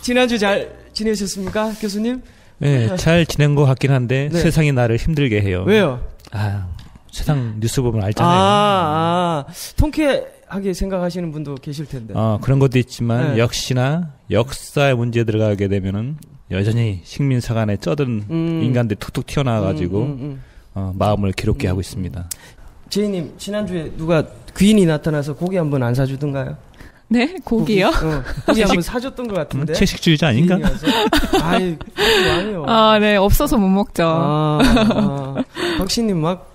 지난주 잘 지내셨습니까, 교수님? 네, 잘 지낸 것 같긴 한데 네. 세상이 나를 힘들게 해요. 왜요? 세상 뉴스 보면 알잖아요. 통쾌하게 생각하시는 분도 계실 텐데. 그런 것도 있지만 네. 역시나 역사의 문제에 들어가게 되면은 여전히 식민사관에 쩌든 인간들이 툭툭 튀어나와가지고 마음을 괴롭게 하고 있습니다. 제이님, 지난주에 누가 귀인이 나타나서 고기 한번 안 사주던가요? 네? 고기요? 고기 한번 사줬던 것 같은데. 채식주의자 아닌가? 아이, 왕이요. 네, 없어서 못 먹죠. 박씨님 막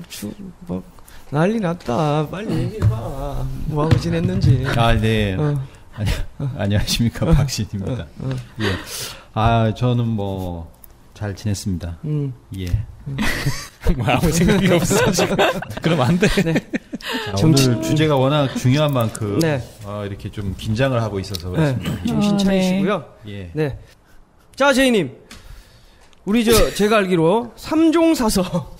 난리 났다. 빨리 얘기해봐. 뭐하고 지냈는지. 네. 안녕하십니까. 박신입니다. 예. 저는 뭐, 잘 지냈습니다. 예. 아무 생각이 없어, 지금. 그럼 안 돼. 네. 오늘 주제가 워낙 중요한 만큼, 네. 이렇게 좀 긴장을 하고 있어서 그렇습니다. 네. 정신 차리시고요. 예. 네. 자, 제이님. 우리 제가 알기로 3종 사서.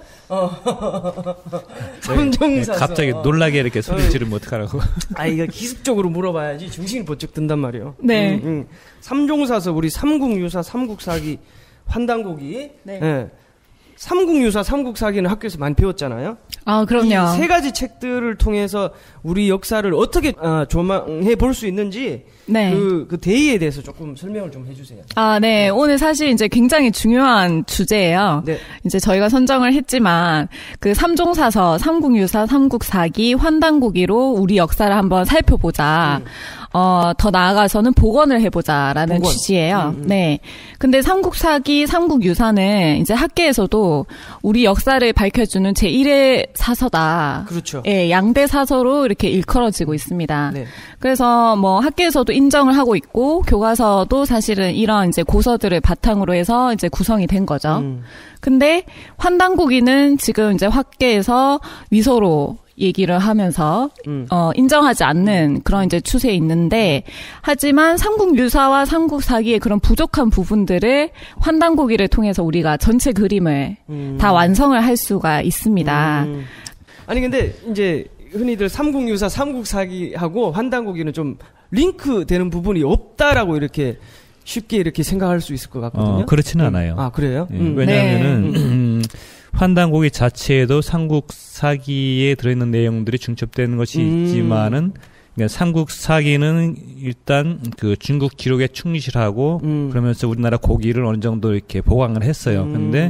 3종 사서. 갑자기 놀라게 이렇게 소리 지르면 어떡하라고. 이거 기습적으로 물어봐야지 정신이 번쩍 든단 말이에요. 네. 3종 사서 우리 삼국유사, 삼국사기, 환단고기. 네. 네. 삼국유사, 삼국사기는 학교에서 많이 배웠잖아요. 그럼요. 이 세 가지 책들을 통해서 우리 역사를 어떻게 조망해 볼 수 있는지 네. 그 대의에 대해서 조금 설명을 좀 해주세요. 네. 오늘 사실 이제 굉장히 중요한 주제예요. 네. 이제 저희가 선정을 했지만 그 삼종사서, 삼국유사, 삼국사기, 환단고기로 우리 역사를 한번 살펴보자. 더 나아가서는 복원을 해보자라는 취지예요. 네. 근데 삼국사기, 삼국유사는 이제 학계에서도 우리 역사를 밝혀주는 제1의 사서다. 그렇죠. 예, 양대 사서로 이렇게 일컬어지고 있습니다. 네. 그래서 뭐 학계에서도 인정을 하고 있고 교과서도 사실은 이런 이제 고서들을 바탕으로 해서 이제 구성이 된 거죠. 근데 환단고기는 지금 이제 학계에서 위서로 얘기를 하면서 인정하지 않는 그런 이제 추세에 있는데, 하지만 삼국유사와 삼국사기의 그런 부족한 부분들을 환단고기를 통해서 우리가 전체 그림을 다 완성을 할 수가 있습니다. 아니 근데 이제 흔히들 삼국유사, 삼국사기하고 환단고기는 좀 링크되는 부분이 없다라고 이렇게 쉽게 이렇게 생각할 수 있을 것 같거든요. 그렇지는 않아요. 그래요? 왜냐하면은 환단고기 자체에도 삼국사기에 들어있는 내용들이 중첩되는 것이 있지만은, 그러니까 삼국사기는 일단 그 중국 기록에 충실하고 그러면서 우리나라 고기를 어느 정도 이렇게 보강을 했어요. 근데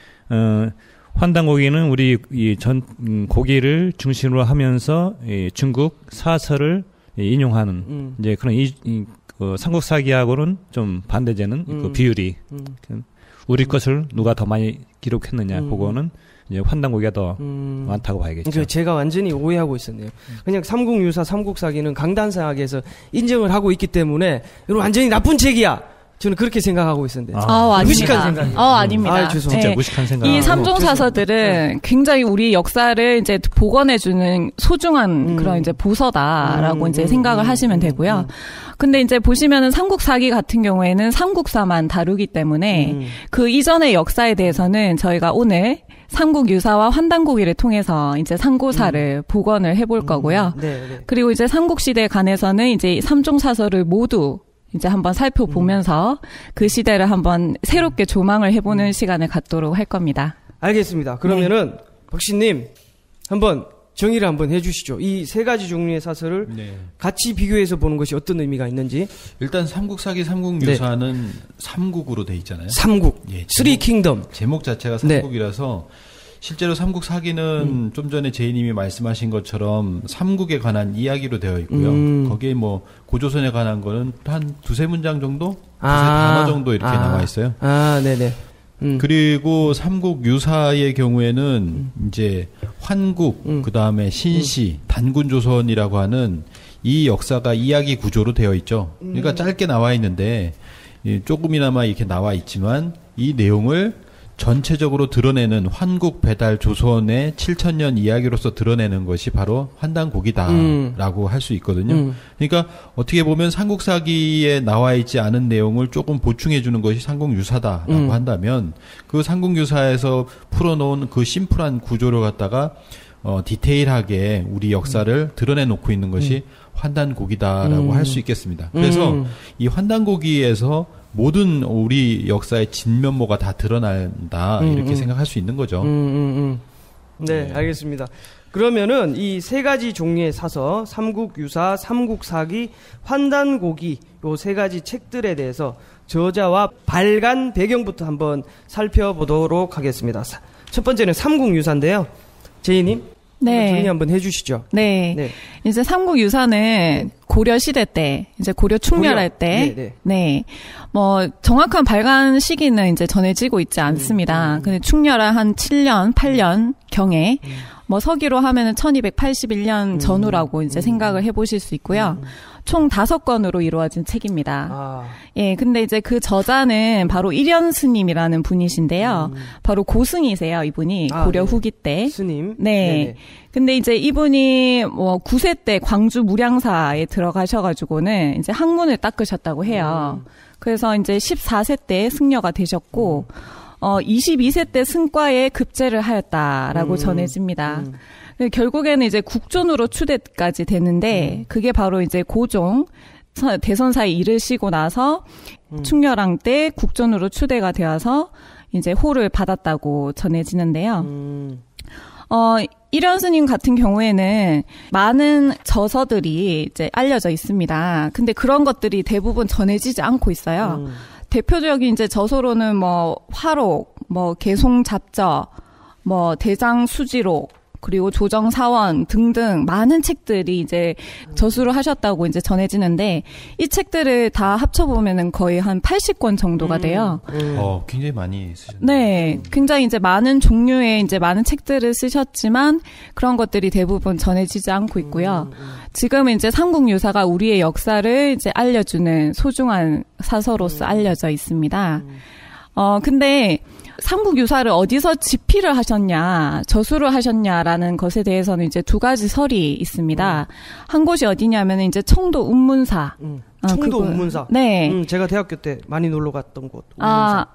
환단고기는 우리 고기를 중심으로 하면서 중국 사설을 인용하는 이제 그런 삼국사기하고는 좀 반대되는 그 비율이. 우리 것을 누가 더 많이 기록했느냐, 그거는 이제 환단고기가 더 많다고 봐야겠죠. 제가 완전히 오해하고 있었네요. 그냥 삼국유사, 삼국사기는 강단사학에서 인정을 하고 있기 때문에 이건 완전히 나쁜 책이야. 저는 그렇게 생각하고 있었는데. 아닙니다. 무식한 생각이에요. 아닙니다. 죄송합니다. 진짜 무식한 생각. 이 삼종 사서들은 굉장히 우리 역사를 이제 복원해주는 소중한 그런 이제 보서다라고 이제 생각을 하시면 되고요. 근데 이제 보시면은 삼국사기 같은 경우에는 삼국사만 다루기 때문에 그 이전의 역사에 대해서는 저희가 오늘 삼국유사와 환단고기를 통해서 이제 삼고사를 복원을 해볼 거고요. 그리고 이제 삼국시대에 관해서는 이제 삼종사서를 모두 이제 한번 살펴보면서 그 시대를 한번 새롭게 조망을 해보는 시간을 갖도록 할 겁니다. 알겠습니다. 그러면은 박씨님 한번 정의를 한번 해주시죠. 이 세 가지 종류의 사설을 같이 비교해서 보는 것이 어떤 의미가 있는지. 일단 삼국사기, 삼국유사는 삼국으로 돼 있잖아요. 삼국. 쓰리 킹덤. 제목 자체가 삼국이라서 실제로 삼국사기는 좀 전에 제이님이 말씀하신 것처럼 삼국에 관한 이야기로 되어 있고요. 거기에 뭐 고조선에 관한 거는 한 두세 문장 정도? 두세 단어 정도 이렇게 나와 있어요. 네네. 그리고 삼국유사의 경우에는 이제 환국, 그 다음에 신시, 단군조선이라고 하는 이 역사가 이야기 구조로 되어 있죠. 그러니까 짧게 나와 있는데 조금이나마 이렇게 나와 있지만 이 내용을 전체적으로 드러내는 환국 배달 조선의 7,000년 이야기로서 드러내는 것이 바로 환단고기다라고 할 수 있거든요. 그러니까 어떻게 보면 삼국사기에 나와 있지 않은 내용을 조금 보충해 주는 것이 삼국유사다라고 한다면 그 삼국유사에서 풀어놓은 그 심플한 구조를 갖다가 디테일하게 우리 역사를 드러내놓고 있는 것이 환단고기다라고 할 수 있겠습니다. 그래서 이 환단고기에서 모든 우리 역사의 진면모가 다 드러난다 이렇게 생각할 수 있는 거죠. 네, 알겠습니다. 그러면은 이 세 가지 종류의 사서, 삼국유사, 삼국사기, 환단고기 요 세 가지 책들에 대해서 저자와 발간 배경부터 한번 살펴보도록 하겠습니다. 첫 번째는 삼국유사인데요. 제이님, 네. 정리 한번 해주시죠. 네. 네. 이제 삼국유사는 고려 시대 때, 이제 고려 충렬할 때, 네. 네. 뭐, 정확한 발간 시기는 이제 전해지고 있지 않습니다. 근데 충렬할 한 7년, 8년 경에, 뭐 서기로 하면은 1281년 전후라고 이제 생각을 해보실 수 있고요. 총 5권으로 이루어진 책입니다. 예, 근데 이제 그 저자는 바로 일현 스님이라는 분이신데요. 바로 고승이세요, 이분이. 고려 네. 후기 때. 스님. 네. 네네. 근데 이제 이분이 뭐 9세 때 광주 무량사에 들어가셔가지고는 이제 학문을 닦으셨다고 해요. 그래서 이제 14세 때 승려가 되셨고, 22세 때 승과에 급제를 하였다라고 전해집니다. 결국에는 이제 국존으로 추대까지 되는데, 그게 바로 이제 고종, 대선사에 이르시고 나서 충렬왕 때 국존으로 추대가 되어서 이제 호를 받았다고 전해지는데요. 일현 스님 같은 경우에는 많은 저서들이 이제 알려져 있습니다. 근데 그런 것들이 대부분 전해지지 않고 있어요. 대표적인 이제 저서로는 뭐 화록, 뭐 개송잡저, 뭐 대장수지록, 그리고 조정사원 등등 많은 책들이 이제 저수를 하셨다고 이제 전해지는데 이 책들을 다 합쳐보면은 거의 한 80권 정도가 돼요. 굉장히 많이 쓰셨네요. 네, 굉장히 이제 많은 종류의 이제 많은 책들을 쓰셨지만 그런 것들이 대부분 전해지지 않고 있고요. 지금 이제 삼국유사가 우리의 역사를 이제 알려주는 소중한 사서로서 알려져 있습니다. 근데 삼국유사를 어디서 집필을 하셨냐, 저수를 하셨냐라는 것에 대해서는 이제 두 가지 설이 있습니다. 한 곳이 어디냐면 이제 청도 운문사. 청도 운문사. 네. 제가 대학교 때 많이 놀러 갔던 곳. 운문사.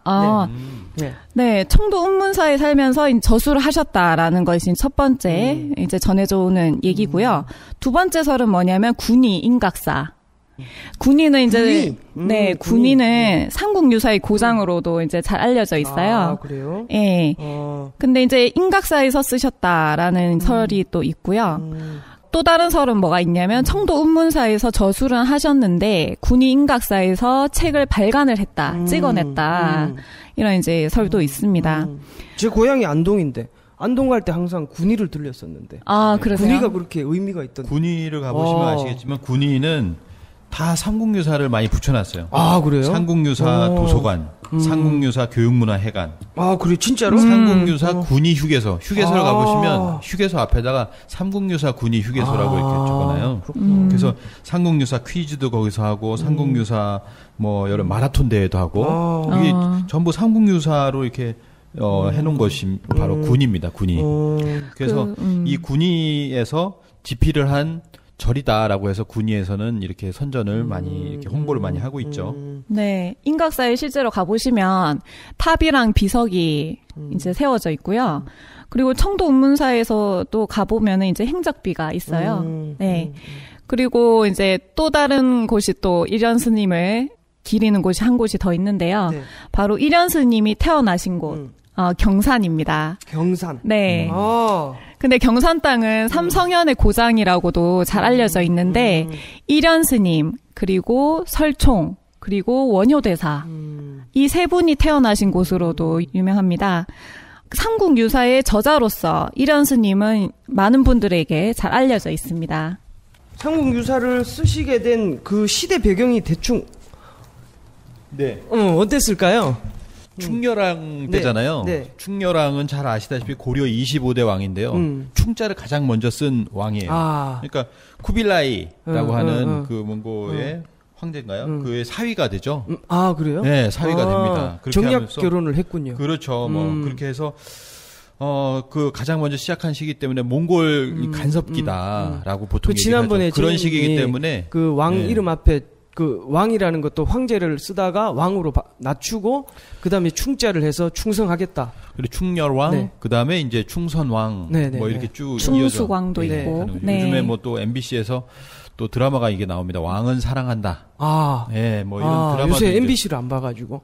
네, 청도 운문사에 살면서 저수를 하셨다라는 것이 첫 번째 이제 전해져 오는 얘기고요. 두 번째 설은 뭐냐면 군위 인각사. 군위는 이제 군위는 삼국유사의 고장으로도 이제 잘 알려져 있어요. 아, 그래요? 예. 근데 이제 인각사에서 쓰셨다라는 설이 또 있고요. 또 다른 설은 뭐가 있냐면 청도 운문사에서 저술은 하셨는데 군위 인각사에서 책을 발간을 했다, 찍어냈다. 이런 이제 설도 있습니다. 제 고향이 안동인데 안동 갈 때 항상 군위를 들렸었는데. 아, 그러세요? 군위가 그렇게 의미가 있던데. 군위를 가보시면 아시겠지만 군위는 다 삼국유사를 많이 붙여놨어요. 아, 그래요? 삼국유사 도서관, 삼국유사 교육문화회관. 아, 그래, 진짜로? 삼국유사 군위 휴게소를 가보시면 휴게소 앞에다가 삼국유사 군위 휴게소라고 이렇게 적어놔요. 그래서 삼국유사 퀴즈도 거기서 하고 삼국유사 뭐 여러 마라톤 대회도 하고 이게 전부 삼국유사로 이렇게 해놓은 것이 바로 군입니다. 군위. 그래서 이 군위에서 집필을 한 절이다라고 해서 군위에서는 이렇게 선전을 많이 이렇게 홍보를 많이 하고 있죠. 네, 인각사에 실제로 가보시면 탑이랑 비석이 이제 세워져 있고요. 그리고 청도 운문사에서 또 가보면은 이제 행적비가 있어요. 네, 그리고 이제 또 다른 곳이 또 일현 스님을 기리는 곳이 한 곳이 더 있는데요. 네. 바로 일현 스님이 태어나신 곳. 경산입니다. 경산. 네. 근데 경산 땅은 삼성현의 고장이라고도 잘 알려져 있는데 일현 스님, 그리고 설총, 그리고 원효대사 이 세 분이 태어나신 곳으로도 유명합니다. 삼국유사의 저자로서 일현 스님은 많은 분들에게 잘 알려져 있습니다. 삼국유사를 쓰시게 된 그 시대 배경이 대충 어땠을까요? 충렬왕 때잖아요. 네. 충렬왕은 잘 아시다시피 고려 25대 왕인데요. 충자를 가장 먼저 쓴 왕이에요. 그러니까 쿠빌라이라고 하는 그 몽고의 황제인가요? 그의 사위가 되죠. 아, 그래요? 네, 사위가 됩니다. 그렇게 정략 하면서, 결혼을 했군요. 그렇죠. 뭐 그렇게 해서 그 가장 먼저 시작한 시기 때문에 몽골 간섭기다라고 보통 그 지난번에 그런 시기이기 때문에 그 왕 이름 앞에 그 왕이라는 것도 황제를 쓰다가 왕으로 낮추고 그다음에 충자를 해서 충성하겠다. 그리고 충렬왕, 네. 그다음에 이제 충선왕, 네네. 뭐 이렇게 쭉 충수광도 이어져. 있고. 네. 요즘에 뭐 또 MBC에서 또 드라마가 이게 나옵니다. 왕은 사랑한다. 네, 뭐 이런 드라마. 요새 MBC를 안 봐가지고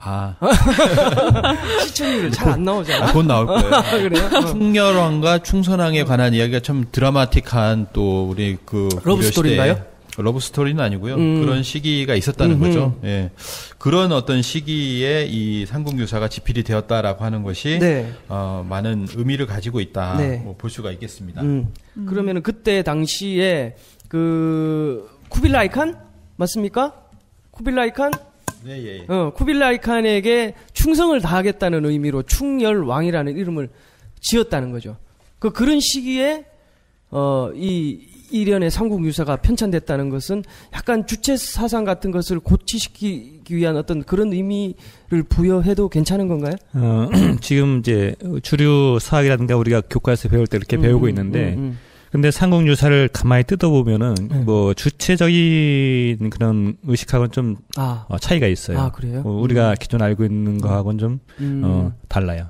시청률 잘 안 나오잖아. 곧 나올 거예요. 그래요? 충렬왕과 충선왕에 관한 이야기가 참 드라마틱한 또 우리 그 러브 스토리인가요? 러브 스토리는 아니고요. 그런 시기가 있었다는 거죠. 예. 그런 어떤 시기에 이 삼국유사가 집필이 되었다라고 하는 것이 네. 많은 의미를 가지고 있다. 네. 뭐 볼 수가 있겠습니다. 그러면은 그때 당시에 그 쿠빌라이 칸 맞습니까? 쿠빌라이 칸? 네, 예. 쿠빌라이 칸에게 충성을 다하겠다는 의미로 충렬왕이라는 이름을 지었다는 거죠. 그런 시기에 이 일련의 삼국유사가 편찬됐다는 것은 약간 주체 사상 같은 것을 고치시키기 위한 어떤 그런 의미를 부여해도 괜찮은 건가요? 지금 이제 주류 사학이라든가 우리가 교과에서 배울 때 이렇게 배우고 있는데, 근데 삼국유사를 가만히 뜯어보면은 뭐 주체적인 그런 의식하고는 좀 차이가 있어요. 아, 그래요? 우리가 기존 알고 있는 거하고는 좀 달라요.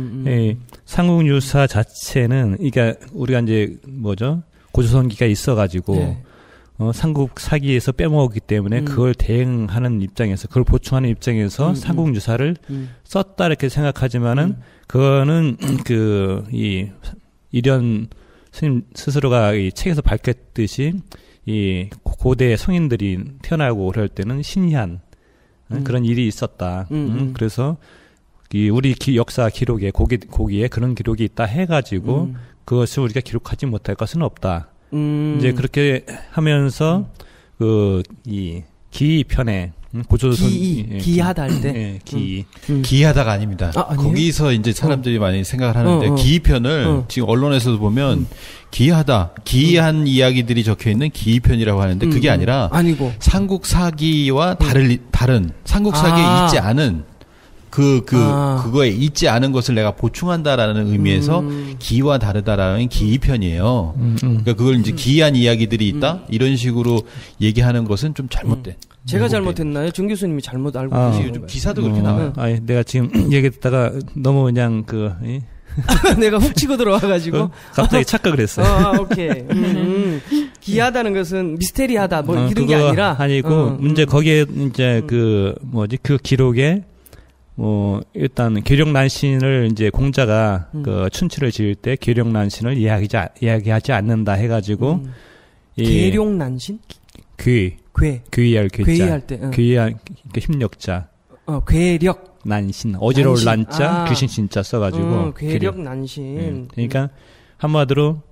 삼국유사 자체는 그러니까 우리가 이제 뭐죠? 고조선기가 있어가지고 네. 삼국 사기에서 빼먹었기 때문에 그걸 대응하는 입장에서 그걸 보충하는 입장에서 삼국유사를 썼다 이렇게 생각하지만은 그거는 그 이 이련 스님 스스로가 이 책에서 밝혔듯이 이 고대 성인들이 태어나고 그럴 때는 신희한 그런 일이 있었다. 그래서 이 우리 역사 기록에 고기에 그런 기록이 있다 해가지고 그것을 우리가 기록하지 못할 것은 없다. 이제 그렇게 하면서 이 기편에 고조선 기하다 할 때 기하다가 아닙니다. 거기서 이제 사람들이 많이 생각을 하는데 기편을 지금 언론에서도 보면 기이한 이야기들이 적혀 있는 기편이라고 하는데 그게 아니라 아니고 삼국 사기와 다른 삼국 사기에 있지 않은 그거에 있지 않은 것을 내가 보충한다라는 의미에서 기와 다르다라는 기편이에요. 그러니까 그걸 이제 기이한 이야기들이 있다 이런 식으로 얘기하는 것은 좀 잘못된. 제가 잘못했나요? 정 교수님이 잘못 알고 계시는 요즘 기사도 그렇게 나와요. 내가 지금 얘기했다가 너무 그냥 내가 훅 치고 들어와가지고 갑자기 착각을 했어요. 오케이. 기하다는 것은 미스테리하다 뭐 이런 게 아니라 아니고 문제 거기에 이제 그 기록에 일단 계룡난신을 이제 공자가 그 춘추를 지을 때 계룡난신을 이야기하지 않는다 해가지고 계룡난신? 괴이할 괴자. 괴이할 때. 괴이할 힘력자. 괴력. 난신. 어지러울 난자, 귀신 신자 써가지고. 괴력 난신. 그러니까 한마디로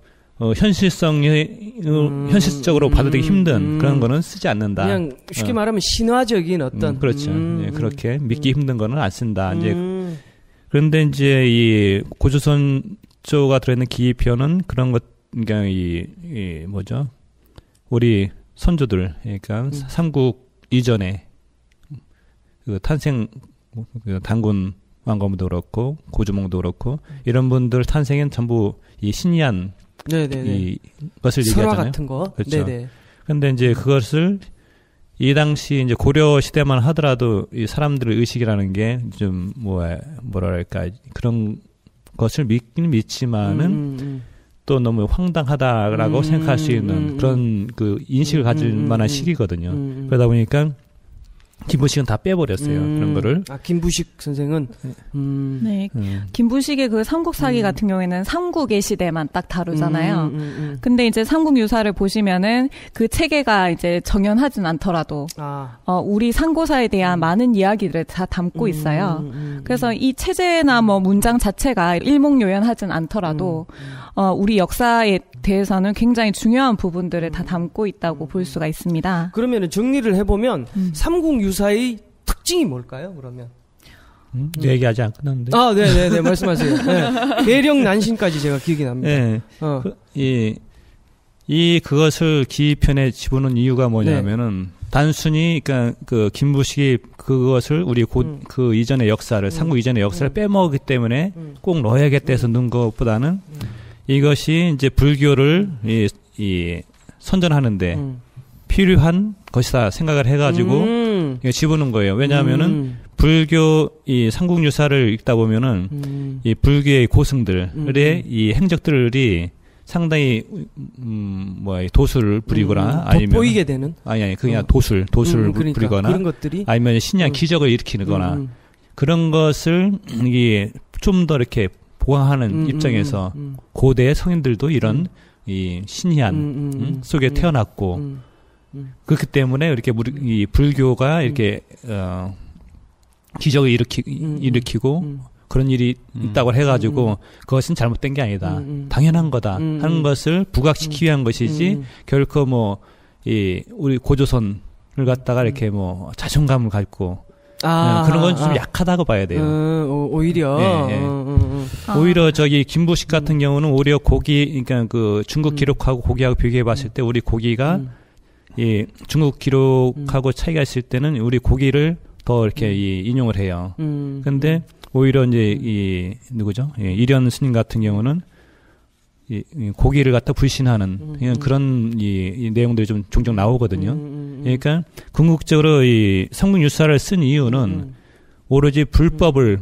현실적으로 받아들이기 힘든 그런 거는 쓰지 않는다. 그냥 쉽게 말하면 신화적인 어떤. 그렇죠. 그렇게 믿기 힘든 거는 안 쓴다. 이제 그런데 이제 이 고조선 조가 들어있는 기편은 그런 것, 그러니까 우리 선조들, 그러니까 삼국 이전에 그 탄생 단군 왕검도 그렇고 고조몽도 그렇고 이런 분들 탄생은 전부 이 신이한 이 것을 얘기하잖아요. 설화 같은 거. 그렇죠. 그런데 이제 그것을 이 당시 이제 고려 시대만 하더라도 이 사람들의 의식이라는 게 좀 뭐랄까 그런 것을 믿긴 믿지만은 또 너무 황당하다라고 생각할 수 있는 그런 그 인식을 가질 만한 시기거든요. 그러다 보니까 김부식은 다 빼버렸어요. 그런 거를. 김부식 선생은? 네. 김부식의 그 삼국사기 같은 경우에는 삼국의 시대만 딱 다루잖아요. 근데 이제 삼국유사를 보시면은 그 체계가 이제 정연하진 않더라도, 우리 상고사에 대한 많은 이야기들을 다 담고 있어요. 그래서 이 체제나 뭐 문장 자체가 일목요연하진 않더라도, 우리 역사에 대해서는 굉장히 중요한 부분들을 다 담고 있다고 볼 수가 있습니다. 그러면 정리를 해보면 삼국유사의 특징이 뭘까요? 그러면 얘기하지 않 끝났는데. 네네네 말씀하세요. 네. 계룡난신까지 제가 기억이 납니다. 네. 그것을 기편에 집어넣은 이유가 뭐냐면은 단순히 그러니까 그 김부식이 그것을 우리 그 이전의 역사를 삼국 이전의 역사를 빼먹었기 때문에 꼭 넣어야겠다 해서 넣은 것보다는 이것이 이제 불교를 이 선전하는데 필요한 것이다 생각을 해가지고 집어넣은 거예요. 왜냐하면은 불교 이 삼국유사를 읽다 보면은 이 불교의 고승들의 이 행적들이 상당히 도술을 부리거나 아니면 돋보이게 되는 아니 그냥 도술을 그러니까 부리거나 그런 것들이 아니면 신기한 기적을 일으키거나 그런 것을 이게 좀 더 이렇게 보강하는 입장에서 고대 성인들도 이런 이 신희한 속에 태어났고 그렇기 때문에 이렇게 이 불교가 이렇게 기적을 일으키고 그런 일이 있다고 해가지고 그것은 잘못된 게 아니다. 당연한 거다 하는 것을 부각시키기 위한 것이지 결코 우리 고조선을 갖다가 이렇게 자존감을 갖고 그런 건 좀 약하다고 봐야 돼요. 오히려 오히려 저기 김부식 같은 경우는 오히려 그러니까 그 중국 기록하고 고기하고 비교해 봤을 때 우리 고기가 이 중국 기록하고 차이가 있을 때는 우리 고기를 더 이렇게 인용을 해요. 근데 오히려 이제 누구죠? 이련 스님 같은 경우는 이 고기를 갖다 불신하는 그런 이 내용들이 좀 종종 나오거든요. 그러니까 궁극적으로 이 삼국유사를 쓴 이유는 오로지 불법을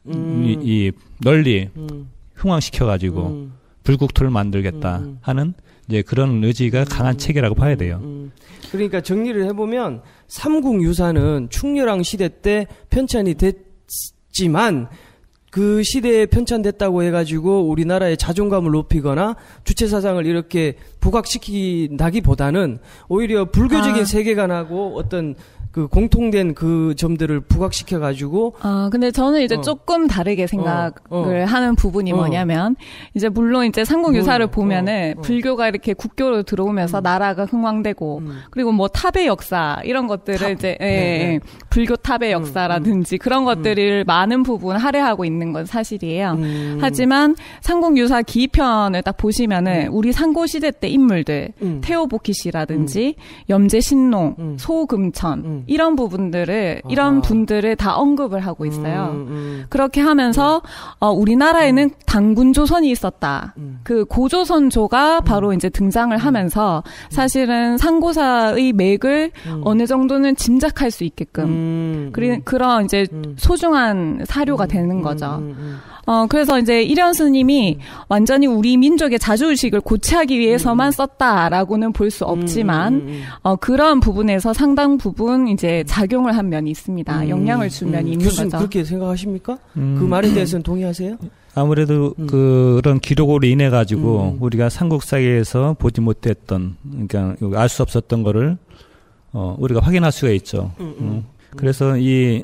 널리 흉왕시켜가지고 불국토를 만들겠다 하는 이제 그런 의지가 강한 체계라고 봐야 돼요. 그러니까 정리를 해보면 삼국유사는 충렬왕 시대 때 편찬이 됐지만 그 시대에 편찬됐다고 해가지고 우리나라의 자존감을 높이거나 주체사상을 이렇게 부각시킨다기보다는 오히려 불교적인 세계관하고 어떤 그 공통된 그 점들을 부각시켜가지고. 근데 저는 이제 조금 다르게 생각을 하는 부분이 뭐냐면, 이제 물론 이제 삼국유사를 보면은 불교가 이렇게 국교로 들어오면서 나라가 흥왕되고, 그리고 탑의 역사, 이런 것들을 이제, 불교 탑의 역사라든지 그런 것들을 많은 부분 할애하고 있는 건 사실이에요. 하지만 삼국유사 기편을 딱 보시면은 우리 상고시대 때 인물들, 태호복희씨라든지, 염제신농, 소금천, 이런 부분들을 이런 분들을 다 언급을 하고 있어요. 그렇게 하면서 우리나라에는 단군조선이 있었다. 그 고조선조가 바로 이제 등장을 하면서 사실은 상고사의 맥을 어느 정도는 짐작할 수 있게끔 그런 이제 소중한 사료가 되는 거죠. 그래서 이제 이련 스님이 완전히 우리 민족의 자주의식을 고취하기 위해서만 썼다라고는 볼 수 없지만, 그런 부분에서 상당 부분 이제 작용을 한 면이 있습니다. 영향을 준 면이 있는 교수님 거죠. 그렇게 생각하십니까? 그 말에 대해서는 동의하세요? 아무래도 그런 기록으로 인해 가지고 우리가 삼국사기에서 보지 못했던, 그러니까 알 수 없었던 거를 우리가 확인할 수가 있죠. 그래서 이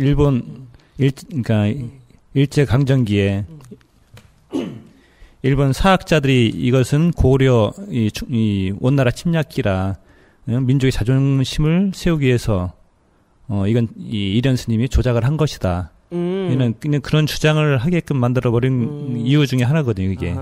그러니까 일제 강점기에 일본 사학자들이 이것은 고려 이 원나라 침략기라 민족의 자존심을 세우기 위해서 이건 이련 스님이 조작을 한 것이다. 그냥 그런 주장을 하게끔 만들어 버린 이유 중에 하나거든요, 이게.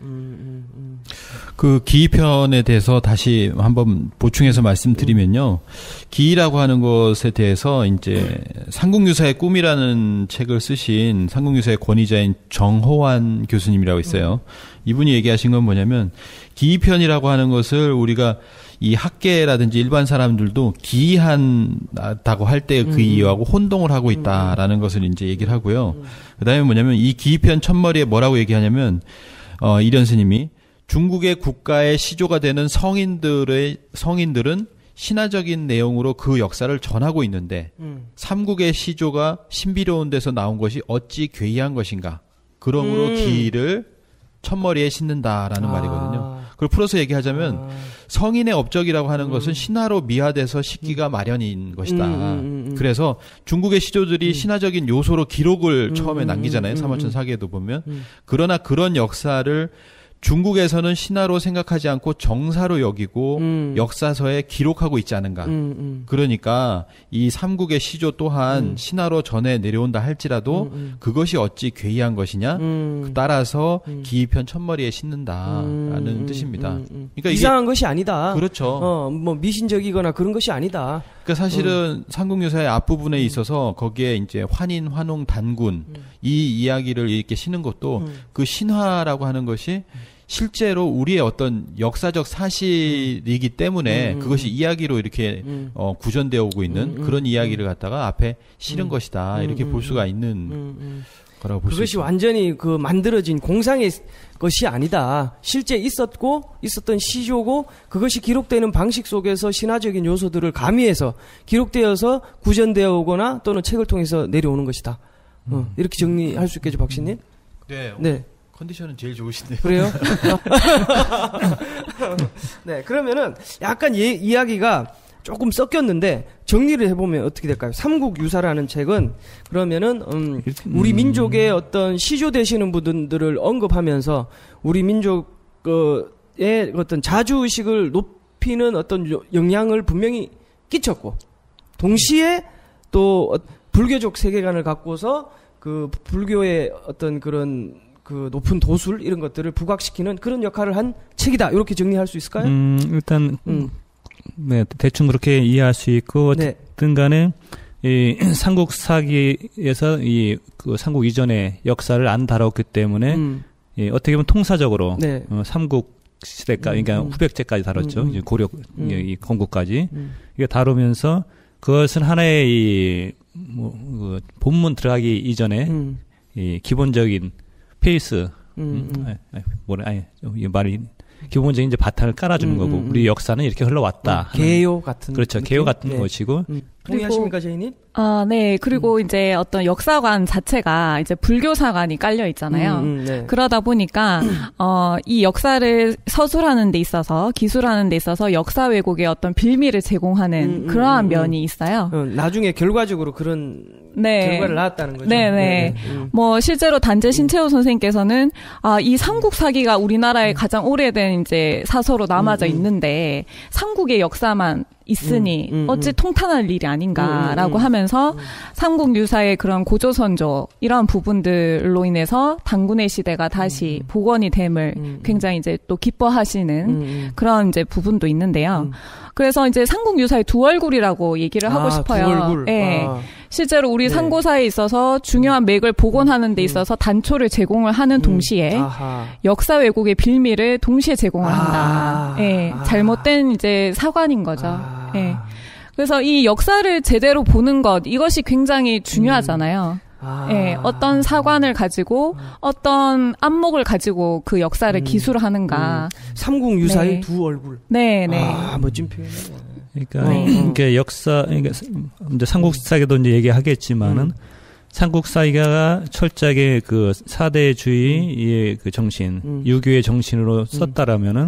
그 기편에 대해서 다시 한번 보충해서 말씀드리면요. 기라고 하는 것에 대해서 이제 삼국유사의 꿈이라는 책을 쓰신 삼국유사의 권위자인 정호환 교수님이라고 있어요. 이분이 얘기하신 건 뭐냐면 기편이라고 하는 것을 우리가 이 학계라든지 일반 사람들도 기이하다고 할 때 그 이유하고 혼동을 하고 있다라는 것을 이제 얘기를 하고요. 그다음에 뭐냐면 이 기편 첫머리에 뭐라고 얘기하냐면 이련 스님이 중국의 국가의 시조가 되는 성인들은 신화적인 내용으로 그 역사를 전하고 있는데 삼국의 시조가 신비로운 데서 나온 것이 어찌 괴이한 것인가. 그러므로 기를 첫머리에 싣는다라는 말이거든요. 그걸 풀어서 얘기하자면 성인의 업적이라고 하는 것은 신화로 미화돼서 싣기가 마련인 것이다. 그래서 중국의 시조들이 신화적인 요소로 기록을 처음에 남기잖아요. 삼화천 사기에도 보면. 그러나 그런 역사를 중국에서는 신화로 생각하지 않고 정사로 여기고 역사서에 기록하고 있지 않은가. 그러니까 이 삼국의 시조 또한 신화로 전해 내려온다 할지라도 그것이 어찌 괴이한 것이냐. 따라서 기이편 첫머리에 싣는다라는 뜻입니다. 그러니까 이상한 것이 아니다. 그렇죠. 뭐 미신적이거나 그런 것이 아니다. 그러니까 사실은 삼국유사의 앞부분에 있어서 거기에 이제 환인, 환웅, 단군 이 이야기를 이렇게 싣는 것도 그 신화라고 하는 것이 실제로 우리의 어떤 역사적 사실이기 때문에 그것이 이야기로 이렇게 구전되어 오고 있는 그런 이야기를 갖다가 앞에 실은 것이다. 이렇게 볼 수가 있는 거라고 볼 수 있습니다. 그것이 완전히 그 만들어진 공상의 것이 아니다. 실제 있었던 시조고 그것이 기록되는 방식 속에서 신화적인 요소들을 가미해서 기록되어서 구전되어 오거나 또는 책을 통해서 내려오는 것이다. 이렇게 정리할 수 있겠죠, 박신님? 네. 컨디션은 제일 좋으신데요. 그래요? 네, 그러면은 약간 이야기가 조금 섞였는데 정리를 해보면 어떻게 될까요? 삼국유사라는 책은 그러면은 우리 민족의 어떤 시조 되시는 분들을 언급하면서 우리 민족의 어떤 자주의식을 높이는 어떤 영향을 분명히 끼쳤고 동시에 또 불교적 세계관을 갖고서 그 불교의 어떤 그런 그 높은 도술 이런 것들을 부각시키는 그런 역할을 한 책이다. 이렇게 정리할 수 있을까요? 일단 네, 대충 그렇게 이해할 수 있고 어쨌든 간에 이 삼국 사기에서 이 그 삼국 이전의 역사를 안 다뤘기 때문에 어떻게 보면 통사적으로 삼국 시대까지 그러니까 후백제까지 다뤘죠. 이제 고려 이 건국까지 이게 다루면서 그것은 하나의 이 그 본문 들어가기 이전에 이 기본적인 페이스 말이 기본적인 이제 바탕을 깔아주는 거고 우리 역사는 이렇게 흘러왔다. 개요 같은 그렇죠. 느낌? 개요 같은 것이고. 동의하십니까, 제이님? 네. 그리고 이제 어떤 역사관 자체가 이제 불교사관이 깔려 있잖아요. 그러다 보니까 이 역사를 서술하는 데 있어서 기술하는 데 있어서 역사 왜곡의 어떤 빌미를 제공하는 그러한 면이 있어요. 나중에 결과적으로 그런 결과를 낳았다는 거죠. 네네. 뭐 실제로 단재 신채호 선생님께서는 이 삼국 사기가 우리나라의 가장 오래된 이제 사서로 남아져 있는데 삼국의 역사만 있으니 어찌 통탄할 일이 아닌가라고 하면서 삼국유사의 그런 고조선조 이런 부분들로 인해서 단군의 시대가 다시 복원이 됨을 굉장히 이제 또 기뻐하시는 그런 이제 부분도 있는데요. 그래서 이제 삼국유사의 두 얼굴이라고 얘기를 하고 싶어요. 두 얼굴. 네. 실제로 우리 삼고사에 있어서 중요한 맥을 복원하는 데 있어서 단초를 제공을 하는 동시에 역사 왜곡의 빌미를 동시에 제공을 한다. 잘못된 이제 사관인 거죠. 그래서 이 역사를 제대로 보는 것 이것이 굉장히 중요하잖아요. 어떤 사관을 가지고 어떤 안목을 가지고 그 역사를 기술하는가. 삼국유사의 두 얼굴. 멋진 표현이네요. 그러니까 이게 역사, 그러니까 이제 삼국사기도 이제 얘기하겠지만은 삼국사기가 철저하게 그 사대주의의 그 정신, 유교의 정신으로 썼다라면은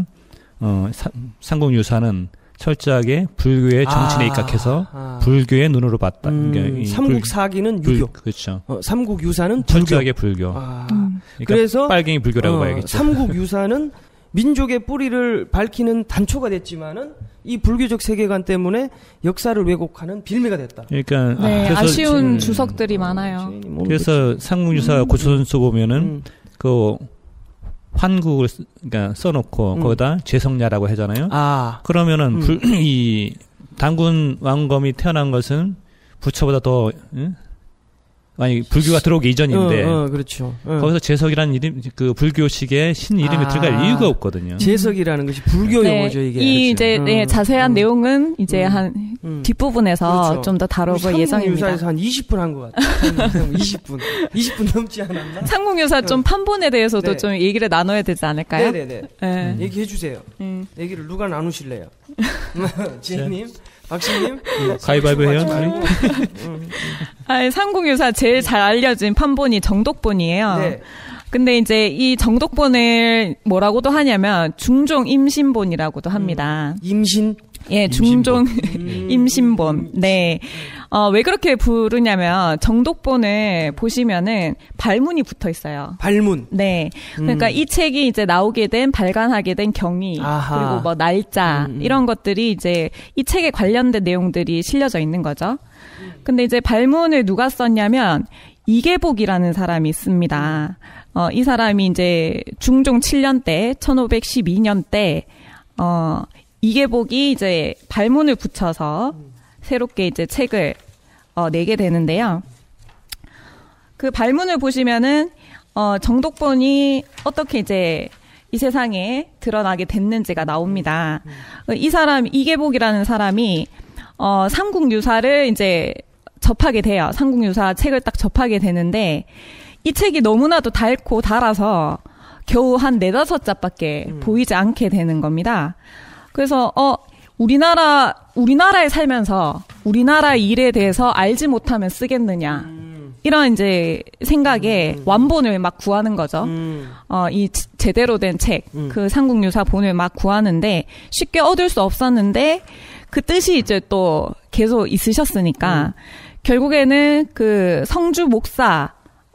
삼국유사는 철저하게 불교의 정신에 입각해서 불교의 눈으로 봤다. 그러니까 삼국사기는 유교. 그렇죠. 삼국유사는 철저하게 불교. 그러니까 그래서 빨갱이 불교라고 봐야겠죠. 삼국유사는 민족의 뿌리를 밝히는 단초가 됐지만은 이 불교적 세계관 때문에 역사를 왜곡하는 빌미가 됐다. 그러니까 그래서 아쉬운 주석들이 많아요. 그래서 삼국유사 고초선수 보면은 그 환국을 그러니까 써놓고 거기다 죄성야라고 하잖아요. 그러면은 이 단군 왕검이 태어난 것은 부처보다 더 아니 불교가 들어오기 이전인데 그렇죠. 거기서 재석이라는 이름 그 불교식의 신 이름이 들어갈 이유가 없거든요. 재석이라는 것이 불교 용어죠 이게. 이 이제 자세한 내용은 이제 한 뒷부분에서 좀 더 다뤄볼 예정입니다. 삼국유사에서 한 20분 한 것 같아요. 20분 넘지 않았나? 삼국유사 좀 판본에 대해서도 좀 얘기를 나눠야 되지 않을까요? 네네네. 얘기해 주세요. 얘기를 누가 나누실래요? 지혜님? 박신님? 가위바위보 해요? 삼국유사 제일 잘 알려진 판본이 정독본이에요. 근데 이제 이 정독본을 뭐라고도 하냐면 중종 임신본이라고도 합니다. 임신? 예, 중종 임신본. 네. 왜 그렇게 부르냐면 정독본을 보시면은 발문이 붙어 있어요. 발문. 네. 그러니까 이 책이 이제 나오게 된 발간하게 된 경위 그리고 뭐 날짜 이런 것들이 이제 이 책에 관련된 내용들이 실려져 있는 거죠. 근데 이제 발문을 누가 썼냐면 이계복이라는 사람이 있습니다. 이 사람이 이제 중종 7년 때 1512년 때 이계복이 이제 발문을 붙여서 새롭게 이제 책을 내게 되는데요. 그 발문을 보시면은 정독본이 어떻게 이제 이 세상에 드러나게 됐는지가 나옵니다. 이 사람, 이계복이라는 사람이, 삼국유사를 이제 접하게 돼요. 삼국유사 책을 딱 접하게 되는데, 이 책이 너무나도 달고 달아서 겨우 한 4-5자밖에 보이지 않게 되는 겁니다. 그래서, 우리나라에 살면서 우리나라 일에 대해서 알지 못하면 쓰겠느냐. 이런 이제 생각에 완본을 막 구하는 거죠. 이 제대로 된 책, 그 삼국유사 본을 막 구하는데 쉽게 얻을 수 없었는데 그 뜻이 이제 또 계속 있으셨으니까 결국에는 그 성주 목사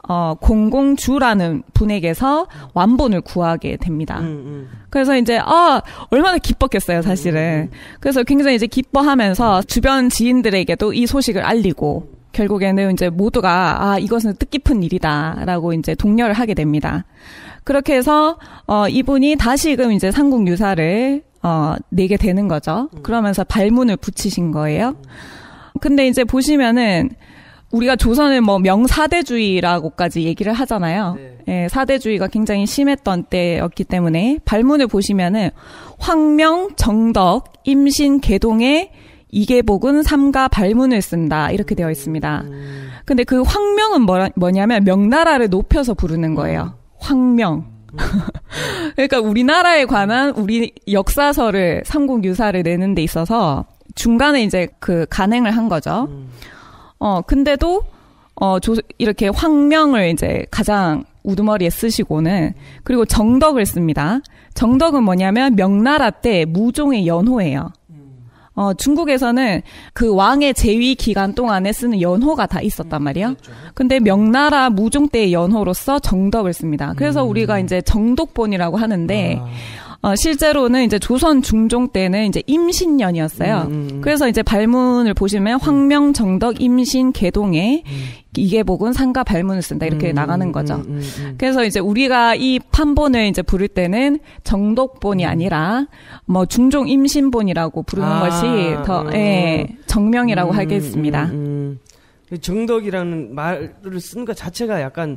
공공주라는 분에게서 완본을 구하게 됩니다. 그래서 이제, 얼마나 기뻤겠어요, 사실은. 그래서 굉장히 이제 기뻐하면서 주변 지인들에게도 이 소식을 알리고, 결국에는 이제 모두가, 이것은 뜻깊은 일이다라고 이제 독려를 하게 됩니다. 그렇게 해서, 이분이 다시금 이제 삼국유사를, 내게 되는 거죠. 그러면서 발문을 붙이신 거예요. 근데 이제 보시면은, 우리가 조선을 뭐 명사대주의라고까지 얘기를 하잖아요. 네. 예, 사대주의가 굉장히 심했던 때였기 때문에 발문을 보시면은 황명, 정덕, 임신, 계동의 이계복은 삼가 발문을 쓴다 이렇게 되어 있습니다. 근데 그 황명은 뭐냐면 명나라를 높여서 부르는 거예요. 황명. 그러니까 우리나라에 관한 우리 역사서를 삼국유사를 내는 데 있어서 중간에 이제 그 간행을 한 거죠. 근데도, 이렇게 황명을 이제 가장 우두머리에 쓰시고는, 그리고 정덕을 씁니다. 정덕은 뭐냐면 명나라 때 무종의 연호예요. 중국에서는 그 왕의 재위 기간 동안에 쓰는 연호가 다 있었단 말이에요. 근데 명나라 무종 때의 연호로서 정덕을 씁니다. 그래서 우리가 이제 정독본이라고 하는데, 실제로는 이제 조선 중종 때는 이제 임신년이었어요. 그래서 이제 발문을 보시면 황명, 정덕, 임신, 계동에 이계복은 상가 발문을 쓴다 이렇게 나가는 거죠. 그래서 이제 우리가 이 판본을 이제 부를 때는 정독본이 아니라 뭐 중종 임신본이라고 부르는 것이 더 정명이라고 하겠습니다. 정덕이라는 말을 쓴 것 자체가 약간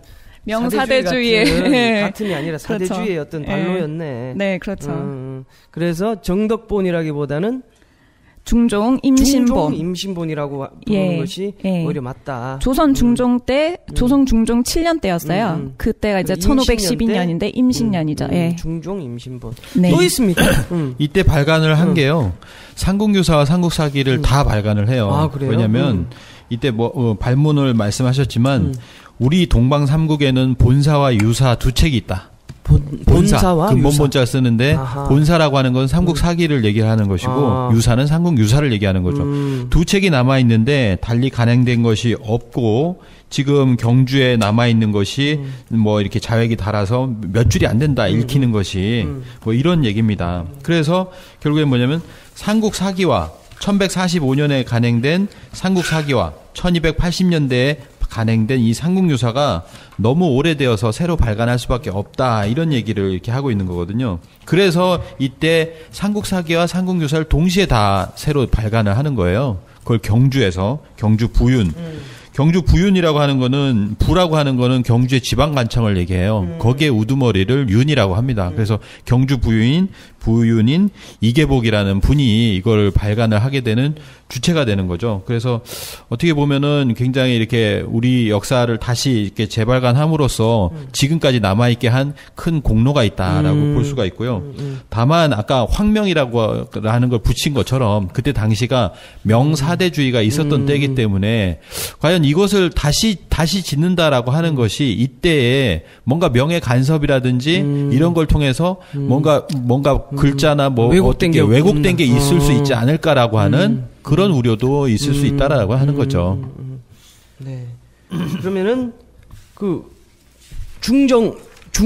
명사대주의의 같은이 아니라 사대주의의 그렇죠. 어떤 반로였네. 네, 그렇죠. 그래서 정덕본이라기보다는 중종 임신본. 임신본이라고 부르는 것이 오히려 맞다. 조선 중종 때, 조선 중종 7년 때였어요. 그때가 이제 1512년인데 임신년이죠. 중종 임신본. 네. 또 있습니다. 이때 발간을 한 게요. 삼국유사와 삼국사기를 다 발간을 해요. 그래요? 왜냐면 이때 발문을 말씀하셨지만 우리 동방삼국에는 본사와 유사 두 책이 있다. 본사와 근본본자를 쓰는데 본사라고 하는 건 삼국사기를 얘기를 하는 것이고 유사는 삼국유사를 얘기하는 거죠. 두 책이 남아있는데 달리 간행된 것이 없고 지금 경주에 남아있는 것이 뭐 이렇게 자획이 달아서 몇 줄이 안 된다 읽히는 것이 뭐 이런 얘기입니다. 그래서 결국엔 뭐냐면 삼국사기와 1145년에 간행된 삼국사기와 1280년대에 간행된 이 삼국유사가 너무 오래되어서 새로 발간할 수밖에 없다 이런 얘기를 이렇게 하고 있는 거거든요. 그래서 이때 삼국사기와 삼국유사를 동시에 다 새로 발간을 하는 거예요. 그걸 경주에서 경주 부윤. 경주 부윤이라고 하는 거는 부라고 하는 거는 경주의 지방관청을 얘기해요. 거기에 우두머리를 윤이라고 합니다. 그래서 경주 부윤인 이계복이라는 분이 이걸 발간을 하게 되는 주체가 되는 거죠. 그래서 어떻게 보면은 굉장히 이렇게 우리 역사를 다시 이렇게 재발간함으로써 지금까지 남아있게 한 큰 공로가 있다라고 볼 수가 있고요. 다만 아까 황명이라고 하는 걸 붙인 것처럼 그때 당시가 명사대주의가 있었던 때이기 때문에 과연 이것을 다시 짓는다라고 하는 것이 이때에 뭔가 명예 간섭이라든지 이런 걸 통해서 뭔가 글자나 뭐 왜곡된 게 있을 수 있지 않을까라고 하는 그런 우려도 있을 수 있다라고 하는 거죠. 네. 그러면은 그 중종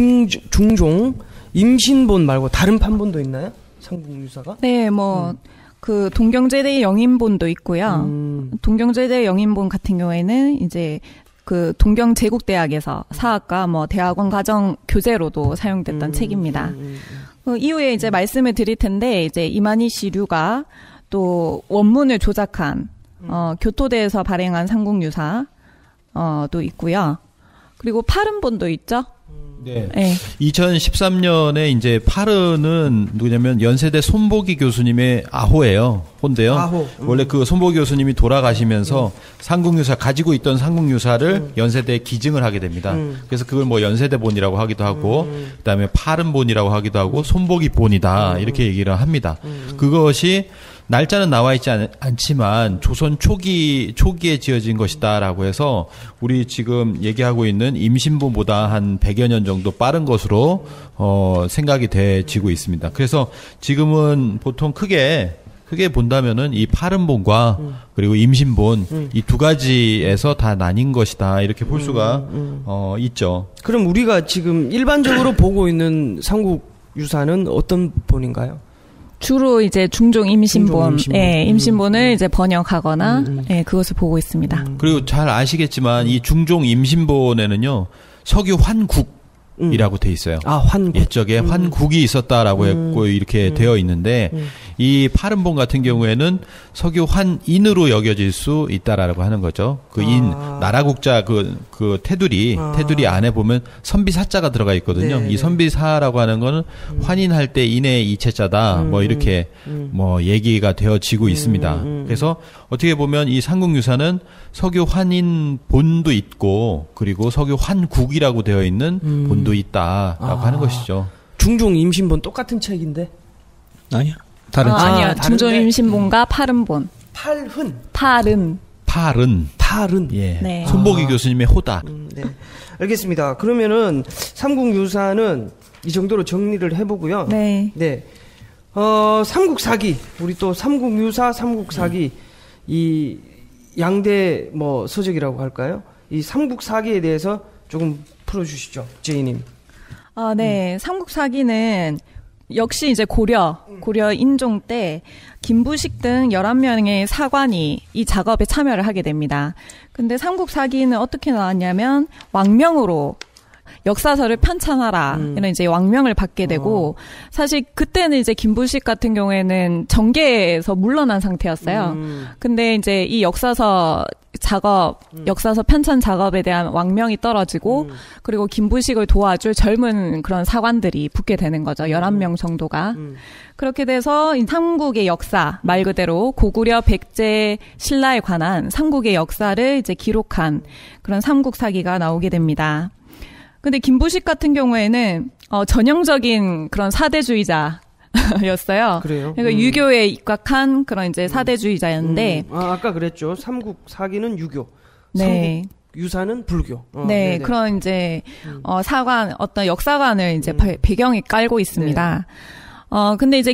임신본 말고 다른 판본도 있나요? 삼국유사가? 네, 그 동경제대 영인본도 있고요. 동경제대 영인본 같은 경우에는 이제 그 동경제국대학에서 사학과 대학원 과정 교재로도 사용됐던 책입니다. 그 이후에 이제 말씀을 드릴 텐데 이제 이만희 씨류가 또 원문을 조작한 교토대에서 발행한 삼국유사 도 있고요. 그리고 파른본도 있죠. 네. 네. 2013년에 이제 파르는 누구냐면 연세대 손보기 교수님의 아호예요. 혼데요. 아호. 원래 그 손보기 교수님이 돌아가시면서 삼국유사 가지고 있던 삼국유사를 연세대에 기증을 하게 됩니다. 그래서 그걸 뭐 연세대본이라고 하기도 하고 그다음에 파른본이라고 하기도 하고 손보기본이다 이렇게 얘기를 합니다. 그것이 날짜는 나와 있지 않지만 조선 초기에 지어진 것이다라고 해서 우리 지금 얘기하고 있는 임신보보다 한 100여 년 정도 빠른 것으로 생각이 돼지고 있습니다. 그래서 지금은 보통 크게 본다면은 이 파른본과 그리고 임신본 이 두 가지에서 다 나뉜 것이다 이렇게 볼 수가 있죠. 그럼 우리가 지금 일반적으로 보고 있는 삼국유사는 어떤 본인가요? 주로 이제 중종 임신본, 임신본. 예, 임신본을 이제 번역하거나, 예, 그것을 보고 있습니다. 그리고 잘 아시겠지만 이 중종 임신본에는요 서규 환국이라고 돼 있어요. 아, 환국. 옛적에 환국이 있었다라고 했고 이렇게 되어 있는데 이 파른본 같은 경우에는 서규 환인으로 여겨질 수 있다라고 하는 거죠. 그 인, 나라국자 그 테두리 안에 보면 선비사자가 들어가 있거든요. 네, 이 선비사라고 하는 거는 환인할 때 인의 이체자다. 뭐 이렇게 뭐 얘기가 되어지고 있습니다. 그래서 어떻게 보면 이 삼국유사는 서규 환인 본도 있고 그리고 서규 환국이라고 되어 있는 본도 있다라고 하는 것이죠. 중종 임신본 똑같은 책인데? 아니요. 다른 책. 아니요. 다른데? 중종 임신본과 파른본. 파른. 예. 네. 손보기 교수님의 호다. 네. 알겠습니다. 그러면은 삼국유사는 이 정도로 정리를 해보고요. 네. 네. 삼국사기. 우리 또 삼국유사, 삼국사기. 이 양대 뭐 서적이라고 할까요? 이 삼국사기에 대해서 조금 풀어주시죠. 제이님. 네. 삼국사기는 역시 이제 고려 인종 때 김부식 등 11명의 사관이 이 작업에 참여를 하게 됩니다. 근데 삼국사기는 어떻게 나왔냐면 왕명으로 역사서를 편찬하라 이런 이제 왕명을 받게 되고 사실 그때는 이제 김부식 같은 경우에는 정계에서 물러난 상태였어요. 근데 이제 이 역사서 작업, 역사서 편찬 작업에 대한 왕명이 떨어지고 그리고 김부식을 도와줄 젊은 그런 사관들이 붙게 되는 거죠. 11명 정도가. 그렇게 돼서 이 삼국의 역사, 말 그대로 고구려 백제 신라에 관한 삼국의 역사를 이제 기록한 그런 삼국사기가 나오게 됩니다. 근데 김부식 같은 경우에는 전형적인 그런 사대주의자였어요. 그래요? 그러니까 유교에 입각한 그런 이제 사대주의자였는데 아까 그랬죠. 삼국사기는 유교. 네. 삼국유사는 불교. 네, 네네. 그런 이제 사관 어떤 역사관을 이제 배경에 깔고 있습니다. 근데 이제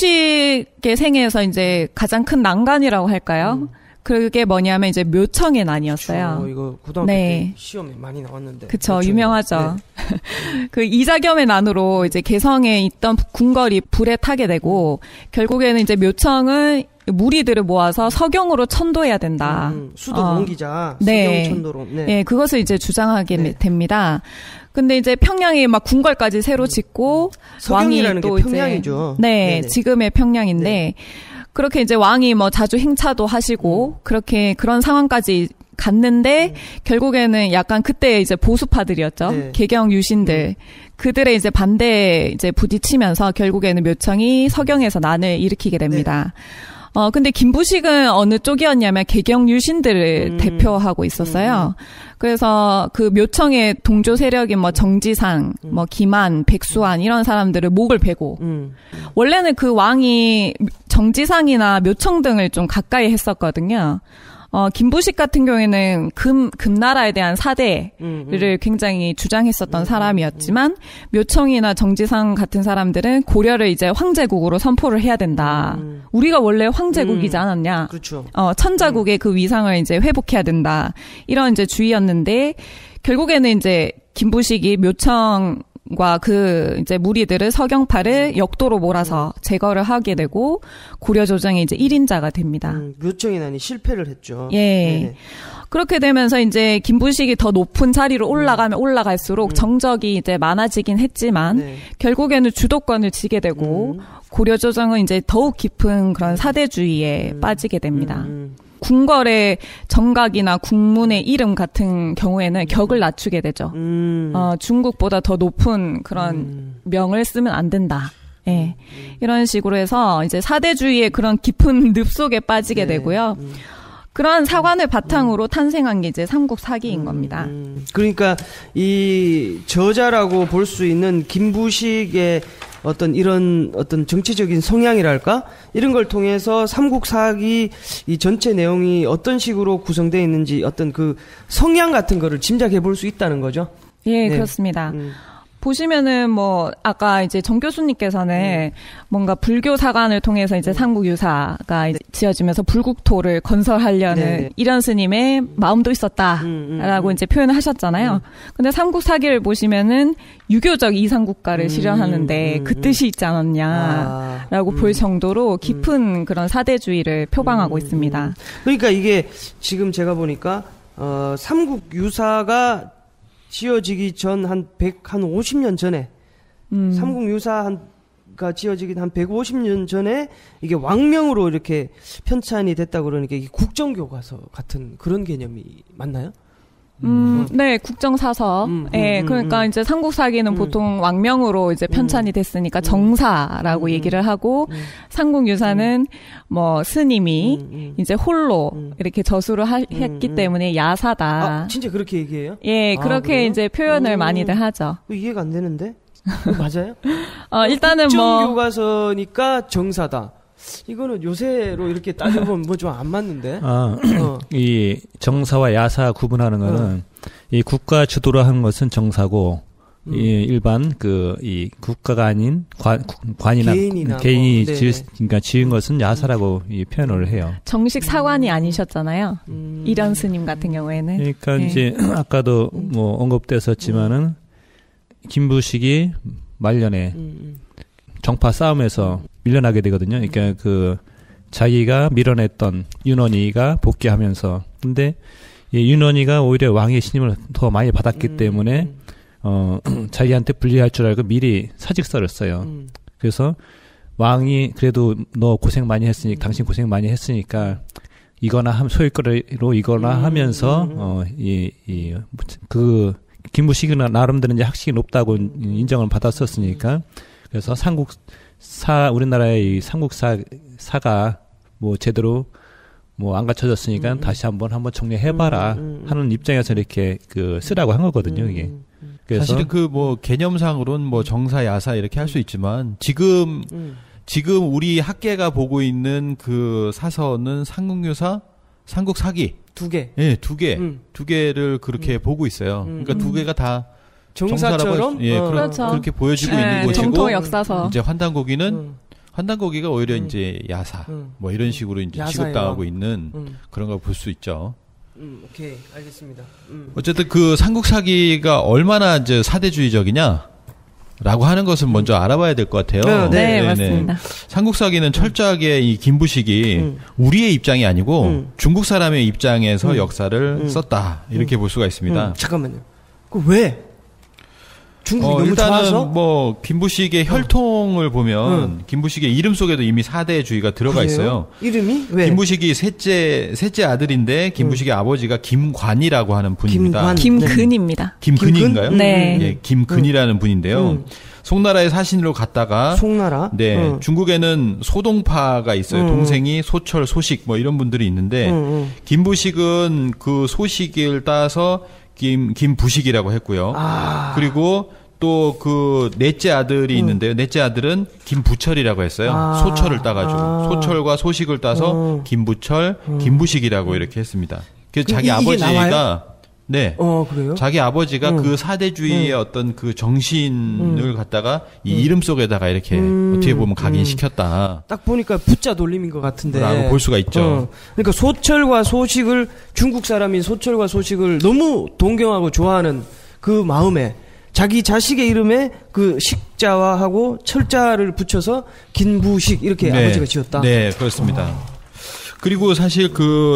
김부식의 생애에서 이제 가장 큰 난관이라고 할까요? 그게 뭐냐면 이제 묘청의 난이었어요. 그쵸, 이거 고등학교 때 시험에 많이 나왔는데. 그쵸, 유명하죠. 네. 그 이자겸의 난으로 이제 개성에 있던 궁궐이 불에 타게 되고 결국에는 이제 묘청은 무리들을 모아서 서경으로 천도해야 된다. 수도 옮기자. 네. 서경 천도로. 네. 네, 그것을 이제 주장하게 됩니다. 근데 이제 평양에 막 궁궐까지 새로 짓고 왕이 또 게 평양이죠. 네, 네네. 지금의 평양인데. 네. 그렇게 이제 왕이 뭐 자주 행차도 하시고 그렇게 그런 상황까지 갔는데 결국에는 약간 그때 이제 보수파들이었죠. 네. 개경 유신들 그들의 이제 반대에 이제 부딪히면서 결국에는 묘청이 서경에서 난을 일으키게 됩니다. 근데 김부식은 어느 쪽이었냐면 개경 유신들을 대표하고 있었어요. 그래서 그 묘청의 동조 세력인 뭐 정지상, 뭐 기만, 백수한 이런 사람들을 목을 베고 원래는 그 왕이 정지상이나 묘청 등을 좀 가까이 했었거든요. 김부식 같은 경우에는 금나라에 대한 사대를 굉장히 주장했었던 사람이었지만 묘청이나 정지상 같은 사람들은 고려를 이제 황제국으로 선포를 해야 된다. 우리가 원래 황제국이지 않았냐. 그렇죠. 천자국의 그 위상을 이제 회복해야 된다. 이런 이제 주의였는데 결국에는 이제 김부식이 묘청과 그 이제 무리들을 서경파를 역도로 몰아서 제거를 하게 되고 고려 조정의 이제 1인자가 됩니다. 묘청이 난이 실패를 했죠. 예. 네네. 그렇게 되면서 이제 김부식이 더 높은 자리로 올라가면 올라갈수록 정적이 이제 많아지긴 했지만 결국에는 주도권을 쥐게 되고 고려 조정은 이제 더욱 깊은 그런 사대주의에 빠지게 됩니다. 궁궐의 정각이나 국문의 이름 같은 경우에는 격을 낮추게 되죠. 중국보다 더 높은 그런 명을 쓰면 안 된다. 예. 이런 식으로 해서 이제 사대주의의 그런 깊은 늪 속에 빠지게 되고요. 그런 사관을 바탕으로 탄생한 게 이제 삼국사기인 겁니다. 그러니까 이 저자라고 볼 수 있는 김부식의 어떤 이런 어떤 정치적인 성향이랄까 이런 걸 통해서 삼국사기 이 전체 내용이 어떤 식으로 구성되어 있는지 어떤 그 성향 같은 거를 짐작해 볼 수 있다는 거죠. 예, 네. 그렇습니다. 보시면은 뭐 아까 이제 정 교수님께서는 뭔가 불교 사관을 통해서 이제 삼국유사가 이제 지어지면서 불국토를 건설하려는 이런 스님의 마음도 있었다라고 이제 표현을 하셨잖아요. 근데 삼국사기를 보시면은 유교적 이상국가를 실현하는데 그 뜻이 있지 않았냐라고 볼 정도로 깊은 그런 사대주의를 표방하고 있습니다. 그러니까 이게 지금 제가 보니까 삼국유사가 지어지기 전 한 50년 전에 삼국유사가 지어지기 한 150년 전에 이게 왕명으로 이렇게 편찬이 됐다고 그러니까 이게 국정교과서 같은 그런 개념이 맞나요? 네, 국정사서. 예, 그러니까 이제 삼국사기는 보통 왕명으로 이제 편찬이 됐으니까 정사라고 얘기를 하고, 삼국유사는 뭐 스님이 이제 홀로 이렇게 저수를 했기 때문에 야사다. 아, 진짜 그렇게 얘기해요? 예, 그렇게 그래요? 이제 표현을 많이들 하죠. 이해가 안 되는데? 맞아요? 일단은 뭐. 국정교과서니까 정사다. 이거는 요새로 이렇게 따져보면 뭐 좀 안 맞는데. 이 정사와 야사 구분하는 거는 이 국가 주도로 하는 것은 정사고 이 일반 이 국가가 아닌 관이나 개인이 뭐, 그러니까 지은 것은 야사라고 이 표현을 해요. 정식 사관이 아니셨잖아요. 이런 스님 같은 경우에는. 그러니까 이제 아까도 뭐 언급됐었지만은 김부식이 말년에 정파 싸움에서 밀려나게 되거든요. 그러니까 자기가 밀어냈던 윤원이가 복귀하면서 근데 이 윤원이가 오히려 왕의 신임을 더 많이 받았기 때문에 자기한테 불리할 줄 알고 미리 사직서를 써요. 그래서 왕이 그래도 너 고생 많이 했으니까 당신 고생 많이 했으니까 이거나 소일거리로 이거나 하면서 김부식은 나름대로 이제 학식이 높다고 인정을 받았었으니까 그래서 우리나라의 이 삼국사가 뭐 제대로 뭐 안 갖춰졌으니까 다시 한번 정리해봐라 하는 입장에서 이렇게 쓰라고 한 거거든요, 이게. 그래서 사실은 뭐 개념상으로는 뭐 정사, 야사 이렇게 할 수 있지만 지금 우리 학계가 보고 있는 그 사서는 삼국유사, 삼국사기. 2개. 예, 2개. 2개를 그렇게 보고 있어요. 그러니까 2개가 다 정사처럼 그렇죠. 그렇게 보여지고 있는 곳이고 정통 역사서. 이제 환단고기가 오히려 이제 야사 뭐 이런 식으로 이제 취급당하고 있는 그런 걸 볼 수 있죠. 오케이, 알겠습니다. 어쨌든 그 삼국사기가 얼마나 이제 사대주의적이냐라고 하는 것은 먼저 알아봐야 될 것 같아요. 네, 맞습니다. 삼국사기는 철저하게 이 김부식이 우리의 입장이 아니고 중국 사람의 입장에서 역사를 썼다 이렇게 볼 수가 있습니다. 잠깐만요. 그 왜? 중국이 너무 일단은 좋아서? 뭐 김부식의 혈통을 보면 김부식의 이름 속에도 이미 사대주의가 들어가 있어요. 이름이 왜? 김부식이 셋째 아들인데 김부식의 아버지가 김관이라고 하는 분입니다. 김근입니다. 김근인가요? 네. 예, 김근이라는 분인데요. 송나라의 사신으로 갔다가 송나라? 네, 중국에는 소동파가 있어요. 동생이 소철, 소식 뭐 이런 분들이 있는데 김부식은 그 소식을 따서 김부식이라고 했고요. 그리고 또 그 넷째 아들이 있는데요. 넷째 아들은 김부철이라고 했어요. 소철을 따가지고 소철과 소식을 따서 김부철, 김부식이라고 이렇게 했습니다. 그래서 자기 아버지가 나와요? 네, 그래요? 자기 아버지가 그 사대주의의 어떤 그 정신을 갖다가 이 이름 속에다가 이렇게 어떻게 보면 각인시켰다. 딱 보니까 부자 돌림인 것 같은데. 라고 볼 수가 있죠. 그러니까 소철과 소식을 중국 사람인 소철과 소식을 너무 동경하고 좋아하는 그 마음에 자기 자식의 이름에 그 식자와하고 철자를 붙여서 김부식 이렇게 아버지가 지었다. 네, 그렇습니다. 그리고 사실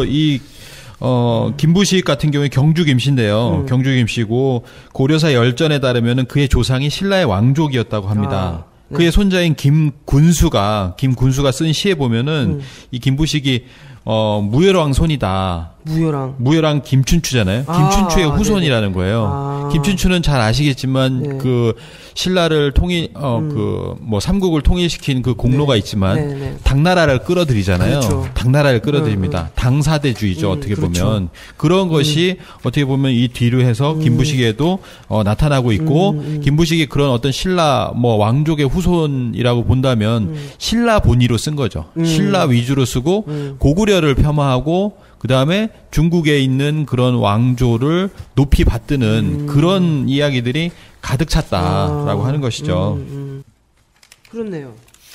김부식 같은 경우에 경주 김씨인데요. 경주 김씨고 고려사 열전에 따르면은 그의 조상이 신라의 왕족이었다고 합니다. 그의 손자인 김군수가 쓴 시에 보면은 이 김부식이 무열왕 손이다. 무열왕 김춘추잖아요. 김춘추의 후손이라는 네네. 거예요. 김춘추는 잘 아시겠지만 네. 그 신라를 삼국을 통일시킨 그 공로가 있지만 네네. 당나라를 끌어들이잖아요. 그렇죠. 당나라를 끌어들입니다. 당사대주의죠. 어떻게 그렇죠. 보면 그런 것이 어떻게 보면 이 뒤로 해서 김부식에도 나타나고 있고 김부식이 그런 어떤 신라 왕족의 후손이라고 본다면 신라 본위로 쓴 거죠. 신라 위주로 쓰고 고구려를 폄하하고 그 다음에 중국에 있는 그런 왕조를 높이 받드는 그런 이야기들이 가득 찼다라고 하는 것이죠. 그렇네요.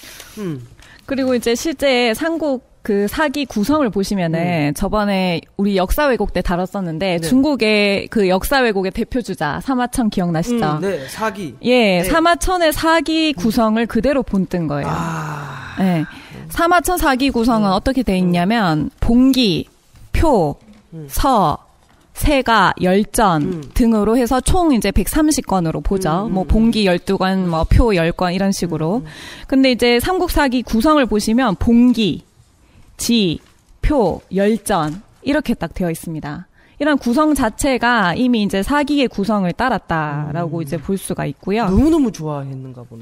그리고 이제 실제 삼국 그 사기 구성을 보시면은 저번에 우리 역사 왜곡 때 다뤘었는데 네. 중국의 그 역사 왜곡의 대표 주자 사마천 기억나시죠? 네, 사기. 예, 네. 사마천의 사기 구성을 그대로 본뜬 거예요. 네. 사마천 사기 구성은 어떻게 돼 있냐면 봉기, 표, 서, 세가, 열전 등으로 해서 총 이제 130건으로 보죠. 뭐 봉기 12건, 뭐 표 10건 이런 식으로. 근데 이제 삼국사기 구성을 보시면 봉기, 지, 표, 열전 이렇게 딱 되어 있습니다. 이런 구성 자체가 이미 이제 사기의 구성을 따랐다라고 이제 볼 수가 있고요. 너무너무 좋아했는가 보네.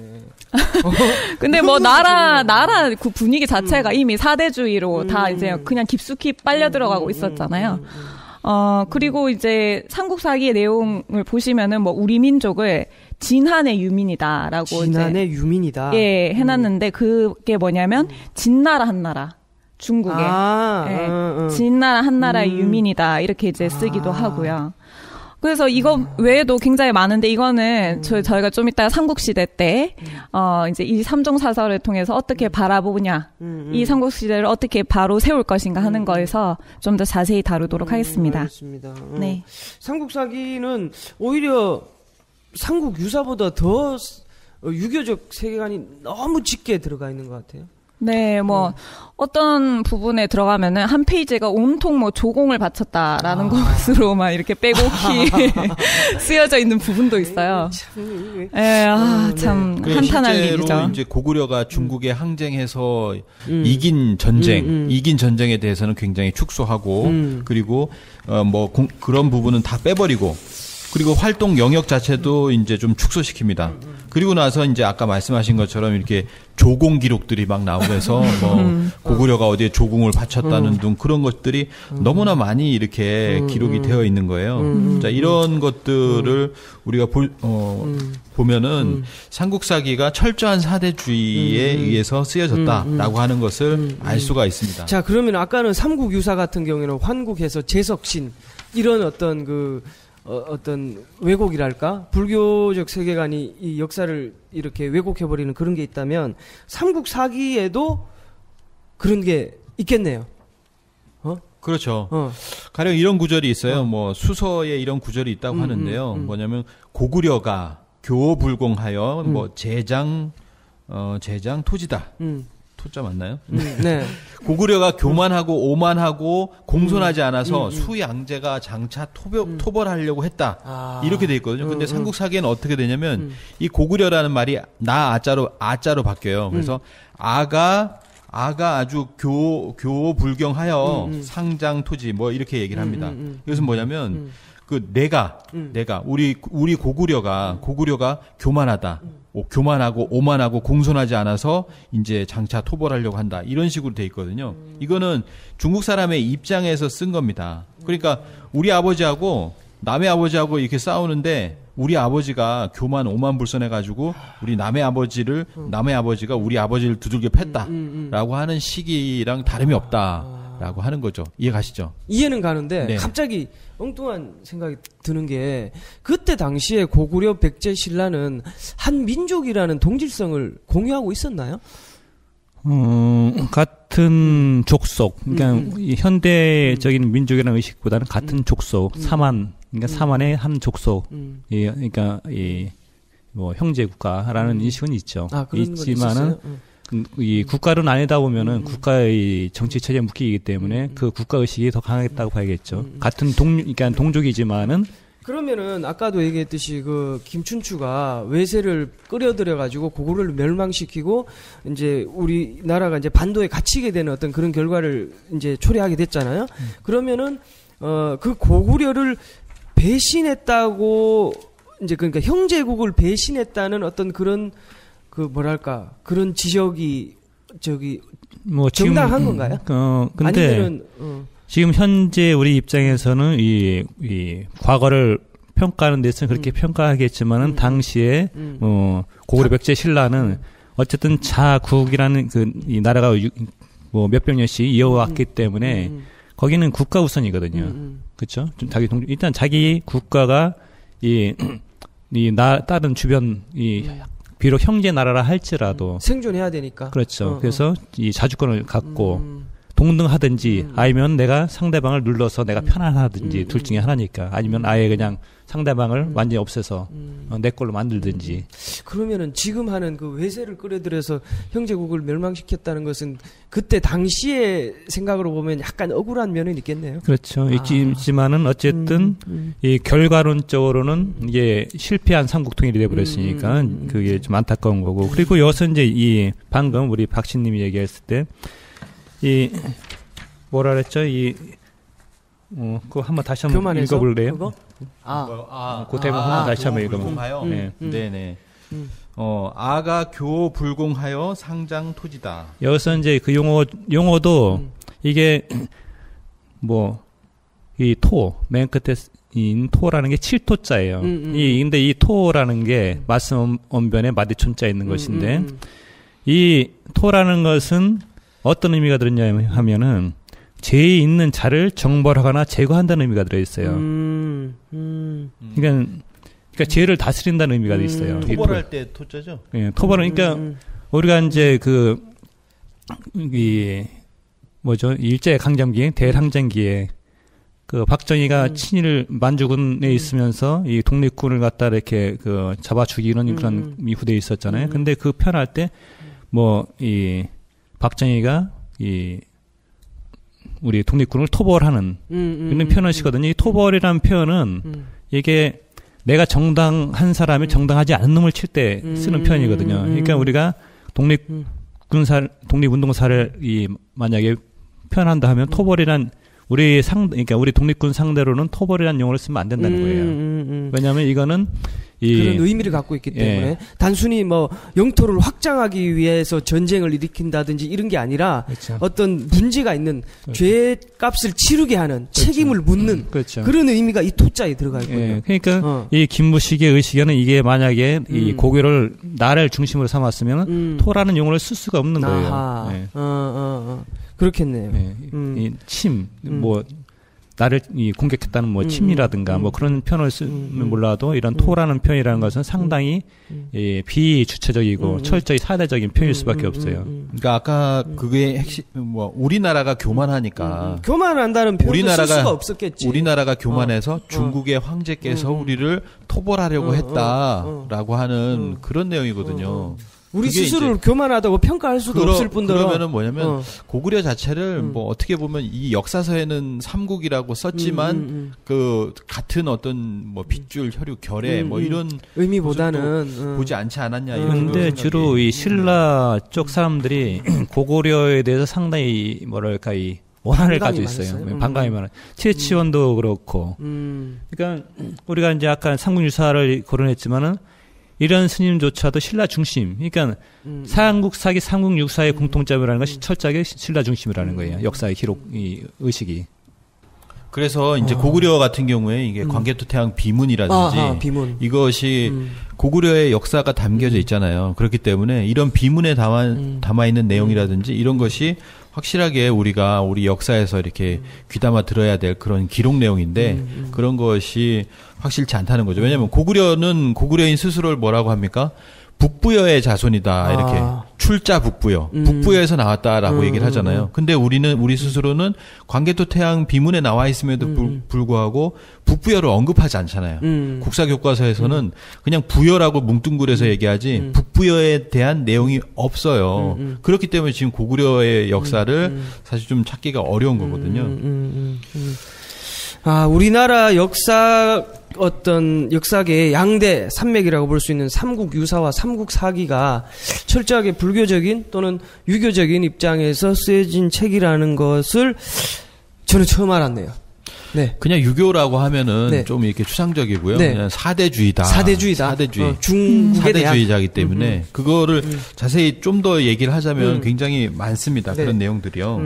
근데 뭐 나라 그 분위기 자체가 이미 사대주의로 다 이제 그냥 깊숙이 빨려 들어가고 있었잖아요. 그리고 이제 삼국사기의 내용을 보시면은 뭐 우리 민족을 진한의 유민이다라고 진한의 유민이다. 예, 해놨는데 그게 뭐냐면 진나라 한나라. 중국에 진나라 한나라의 유민이다 이렇게 이제 쓰기도 하고요. 그래서 이거 외에도 굉장히 많은데 이거는 저희가 좀 이따 삼국시대 때 이제 이 삼종사설을 통해서 어떻게 바라보냐 이 삼국시대를 어떻게 바로 세울 것인가 하는 거에서 좀 더 자세히 다루도록 하겠습니다. 알겠습니다. 네. 삼국사기는 오히려 삼국 유사보다 더 유교적 세계관이 너무 짙게 들어가 있는 것 같아요. 네, 뭐 어떤 부분에 들어가면은 한 페이지가 온통 뭐 조공을 바쳤다라는 것으로 막 이렇게 빼곡히 쓰여져 있는 부분도 있어요. 참 한탄할 일이죠. 실제로 이제 고구려가 중국에 항쟁해서 이긴 전쟁에 대해서는 굉장히 축소하고 그리고 그런 부분은 다 빼버리고. 그리고 활동 영역 자체도 이제 좀 축소시킵니다. 그리고 나서 이제 아까 말씀하신 것처럼 이렇게 조공 기록들이 막 나오면서 고구려가 어디에 조공을 바쳤다는 등 그런 것들이 너무나 많이 이렇게 기록이 되어 있는 거예요. 자, 이런 것들을 우리가 보면은 삼국사기가 철저한 사대주의에 의해서 쓰여졌다라고 하는 것을 알 수가 있습니다. 자, 그러면 아까는 삼국유사 같은 경우에는 환국에서 제석신 이런 어떤 어떤 왜곡이랄까? 불교적 세계관이 이 역사를 이렇게 왜곡해버리는 그런 게 있다면, 삼국사기에도 그런 게 있겠네요. 그렇죠. 가령 이런 구절이 있어요. 뭐, 수서에 이런 구절이 있다고 하는데요. 뭐냐면, 고구려가 교불공하여, 제장 토지다. 토자 맞나요? 네. 고구려가 교만하고 오만하고 공손하지 않아서 수양제가 장차 토벌하려고 했다. 이렇게 돼 있거든요. 근데 삼국사기에는 어떻게 되냐면 이 고구려라는 말이 아자로 바뀌어요. 그래서 아가 아주 교불경하여 상장 토지 뭐 이렇게 얘기를 합니다. 이것은 뭐냐면 내가 우리 고구려가 교만하다. 교만하고 오만하고 공손하지 않아서 이제 장차 토벌하려고 한다. 이런 식으로 돼 있거든요. 이거는 중국 사람의 입장에서 쓴 겁니다. 그러니까 우리 아버지하고 남의 아버지하고 이렇게 싸우는데 우리 아버지가 교만 오만불선해가지고 우리 남의 아버지가 우리 아버지를 두들겨 팼다라고 하는 시기랑 다름이 없다라고 하는 거죠. 이해 가시죠? 이해는 가는데 네. 갑자기 엉뚱한 생각이 드는 게 그때 당시에 고구려 백제 신라는 한 민족이라는 동질성을 공유하고 있었나요? 같은 족속, 그러니까 현대적인 민족이라는 의식보다는 같은 족속, 사만, 그러니까 사만의 한 족속, 그러니까 뭐 형제 국가라는 인식은 있죠. 있지만은 이 국가를 나뉘다 보면은 국가의 정치 체제에 묶이기 때문에 그 국가 의식이 더 강하겠다고 봐야겠죠. 같은 그러니까 동족이지만은 그러면은 아까도 얘기했듯이 그 김춘추가 외세를 끌어들여 가지고 고구려를 멸망시키고 이제 우리나라가 이제 반도에 갇히게 되는 어떤 그런 결과를 이제 초래하게 됐잖아요. 그러면은 그 고구려를 배신했다고 이제 그러니까 형제국을 배신했다는 어떤 그런 그 뭐랄까 그런 지적이 저기 뭐 정당한 건가요? 근데 아니면은 지금 현재 우리 입장에서는 이 과거를 평가하는 데서는 그렇게 평가하겠지만은 당시에 고구려 백제 신라는 어쨌든 자국이라는 이 나라가 뭐 몇백 년씩 이어왔기 때문에 거기는 국가 우선이거든요. 그렇죠? 좀 일단 자기 국가가 다른 주변 비록 형제 나라라 할지라도 생존해야 되니까. 그렇죠. 그래서 이 자주권을 갖고 동등하든지 아니면 내가 상대방을 눌러서 내가 편안하든지 둘 중에 하나니까 아니면 아예 그냥 상대방을 완전히 없애서 내 걸로 만들든지. 그러면은 지금 하는 그 외세를 끌어들여서 형제국을 멸망시켰다는 것은 그때 당시의 생각으로 보면 약간 억울한 면은 있겠네요. 그렇죠. 있지만은 어쨌든 이 결과론적으로는 이게 실패한 삼국통일이 돼버렸으니까 그게 좀 안타까운 거고. 그리고 여기서 이제 이 방금 우리 박신님이 얘기했을 때 이 뭐라 그랬죠? 그거 한번 다시 한번 교만해서? 읽어볼래요? 그거? 그 대목 한번 다시 한번 읽어보면. 네. 네네. 아가 교 불공하여 상장 토지다. 여기서 이제 그 용어도 이게 뭐 이 맨 끝에 인 토라는 게 7토자예요. 근데 이 토라는 게 말씀 언변에 마디촌자 있는 것인데 이 토라는 것은 어떤 의미가 들었냐 하면은 죄에 있는 자를 정벌하거나 제거한다는 의미가 들어있어요. 그러니까 죄를 다스린다는 의미가 있어요. 토벌할 때 토자죠? 예, 토벌은 그러니까 우리가 이제 일제 강점기, 대항쟁기에 그 박정희가 친일 만주군에 있으면서 이 독립군을 갖다 이렇게 잡아 죽이는 그런 이후대에 있었잖아요. 근데 그 편할 때 박정희가 우리 독립군을 토벌하는 이런 표현을 쓰거든요. 이 토벌이라는 표현은 이게 내가 정당한 사람이 정당하지 않은 놈을 칠 때 쓰는 표현이거든요. 그러니까 우리가 독립운동사를 만약에 표현한다 하면 토벌이란 그러니까 우리 독립군 상대로는 토벌이라는 용어를 쓰면 안 된다는 거예요. 왜냐하면 이거는 그런 의미를 갖고 있기 때문에 단순히 영토를 확장하기 위해서 전쟁을 일으킨다든지 이런 게 아니라 그렇죠. 어떤 문제가 있는 죄값을 치르게 하는 책임을 묻는 그렇죠. 그런 의미가 이 토자에 들어가 있거든요. 그러니까 이 김무식의 의식에는 이게 만약에 이 고구려를 나를 중심으로 삼았으면 토라는 용어를 쓸 수가 없는 거예요. 그렇겠네요. 이 침, 나를 공격했다는 침이라든가 그런 표현을 쓰면 몰라도 이런 토라는 표현이라는 것은 상당히 비주체적이고 철저히 사대적인 표현일 수밖에 없어요. 그러니까 아까 그게 핵심 우리나라가 교만하니까 교만한다는 표현을 쓸 수가 없었겠지. 우리나라가 교만해서 중국의 황제께서 우리를 토벌하려고 했다라고 하는 그런 내용이거든요. 우리 스스로를 교만하다고 평가할 수도 없을 뿐더러. 그러면은 뭐냐면 고구려 자체를 어떻게 보면 이 역사서에는 삼국이라고 썼지만 같은 어떤 핏줄, 혈육, 결의 이런 의미보다는 보지 않지 않았냐. 그런데 주로 이 신라 쪽 사람들이 고구려에 대해서 상당히 이 원한을 가지고 있어요. 반감이 많아요. 최치원도 그렇고. 그러니까 우리가 이제 아까 삼국유사를 거론했지만은 이런 스님조차도 신라 중심. 그러니까 삼국사기, 삼국육사의 공통점이라는 것이 철저하게 신라 중심이라는 거예요. 역사의 기록, 의식이. 그래서 이제 고구려 같은 경우에 이게 광개토태양 비문이라든지 비문. 이것이 고구려의 역사가 담겨져 있잖아요. 그렇기 때문에 이런 비문에 담아 있는 내용이라든지 이런 것이 확실하게 우리가 우리 역사에서 이렇게 귀담아 들어야 될 그런 기록 내용인데 그런 것이 확실치 않다는 거죠. 왜냐하면 고구려인 스스로를 뭐라고 합니까? 북부여의 자손이다. 이렇게 출자 북부여. 북부여에서 나왔다라고 얘기를 하잖아요. 근데 우리 스스로는 광개토태양 비문에 나와 있음에도 불구하고 북부여를 언급하지 않잖아요. 국사교과서에서는 그냥 부여라고 뭉뚱그려서 얘기하지 북부여에 대한 내용이 없어요. 그렇기 때문에 지금 고구려의 역사를 사실 좀 찾기가 어려운 거거든요. 우리나라 역사 어떤 역사계의 양대 산맥이라고 볼 수 있는 삼국유사와 삼국사기가 철저하게 불교적인 또는 유교적인 입장에서 쓰여진 책이라는 것을 저는 처음 알았네요. 네. 그냥 유교라고 하면은 네. 좀 이렇게 추상적이고요. 네. 그냥 사대주의다. 사대주의. 중국에 대한 사대주의자이기 때문에 그거를 자세히 좀 더 얘기를 하자면 굉장히 많습니다. 네. 그런 내용들이요.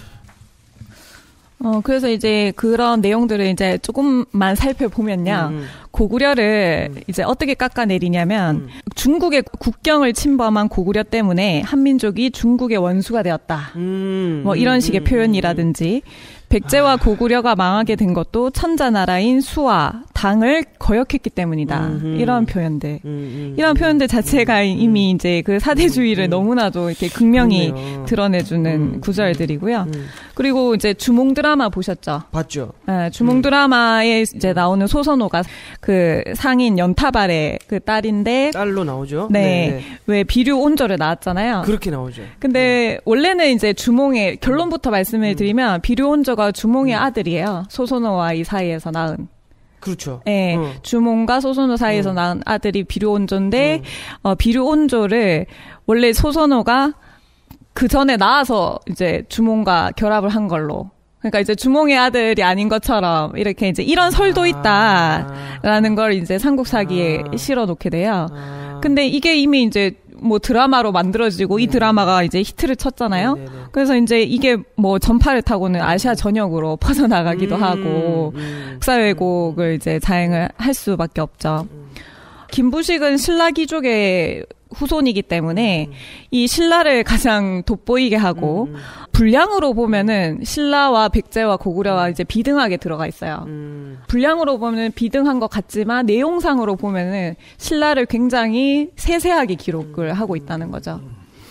그래서 이제 그런 내용들을 이제 조금만 살펴보면요. 고구려를 이제 어떻게 깎아내리냐면 중국의 국경을 침범한 고구려 때문에 한민족이 중국의 원수가 되었다. 뭐 이런 식의 표현이라든지 백제와 고구려가 망하게 된 것도 천자나라인 수와 당을 거역했기 때문이다. 이런 표현들. 이런 표현들 자체가 이미 이제 그 사대주의를 너무나도 이렇게 극명히 드러내주는 구절들이고요. 그리고 이제 주몽 드라마 보셨죠? 봤죠. 네, 주몽 드라마에 이제 나오는 소선호가 그 상인 연타발의 그 딸인데 딸로 나오죠. 네. 왜 비류 온조를 낳았잖아요. 그렇게 나오죠. 근데 원래는 이제 주몽의 결론부터 말씀을 드리면 비류 온조가 주몽의 아들이에요. 소선호와 이 사이에서 낳은. 그렇죠. 네, 주몽과 소선호 사이에서 낳은 아들이 비류 온조인데 비류 온조를 원래 소선호가 그 전에 낳아서 이제 주몽과 결합을 한 걸로. 그러니까 이제 주몽의 아들이 아닌 것처럼 이렇게 이제 이런 설도 있다라는 걸 이제 삼국사기에 실어 놓게 돼요. 근데 이게 이미 이제 뭐 드라마로 만들어지고 이 드라마가 이제 히트를 쳤잖아요. 그래서 이제 이게 뭐 전파를 타고는 아시아 전역으로 퍼져나가기도 하고 역사 왜곡을 이제 자행을 할 수밖에 없죠. 김부식은 신라 귀족의 후손이기 때문에 이 신라를 가장 돋보이게 하고 분량으로 보면은 신라와 백제와 고구려와 이제 비등하게 들어가 있어요. 분량으로 보면 비등한 것 같지만 내용상으로 보면은 신라를 굉장히 세세하게 기록을 하고 있다는 거죠.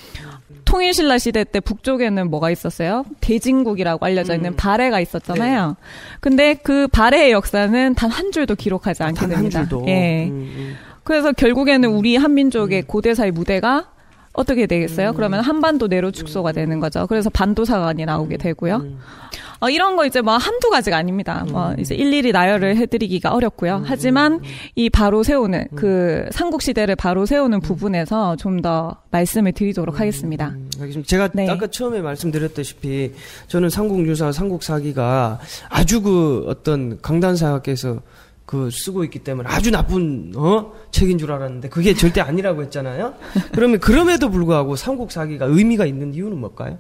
통일신라 시대 때 북쪽에는 뭐가 있었어요? 대진국이라고 알려져 있는 발해가 있었잖아요. 근데 그 발해의 역사는 단 한 줄도 기록하지 않게 단 됩니다. 한 줄도. 예. 그래서 결국에는 우리 한민족의 고대사의 무대가 어떻게 되겠어요? 그러면 한반도 내로 축소가 되는 거죠. 그래서 반도사관이 나오게 되고요. 이런 거 이제 뭐 한두 가지가 아닙니다. 뭐 이제 일일이 나열을 해드리기가 어렵고요. 하지만 이 바로 세우는 그 삼국시대를 바로 세우는 부분에서 좀 더 말씀을 드리도록 하겠습니다. 알겠습니다. 제가 네. 아까 처음에 말씀드렸다시피 저는 삼국유사, 삼국사기가 아주 그 어떤 강단사께서 그 쓰고 있기 때문에 아주 나쁜 책인 줄 알았는데 그게 절대 아니라고 했잖아요. 그러면 그럼에도 불구하고 삼국사기가 의미가 있는 이유는 뭘까요?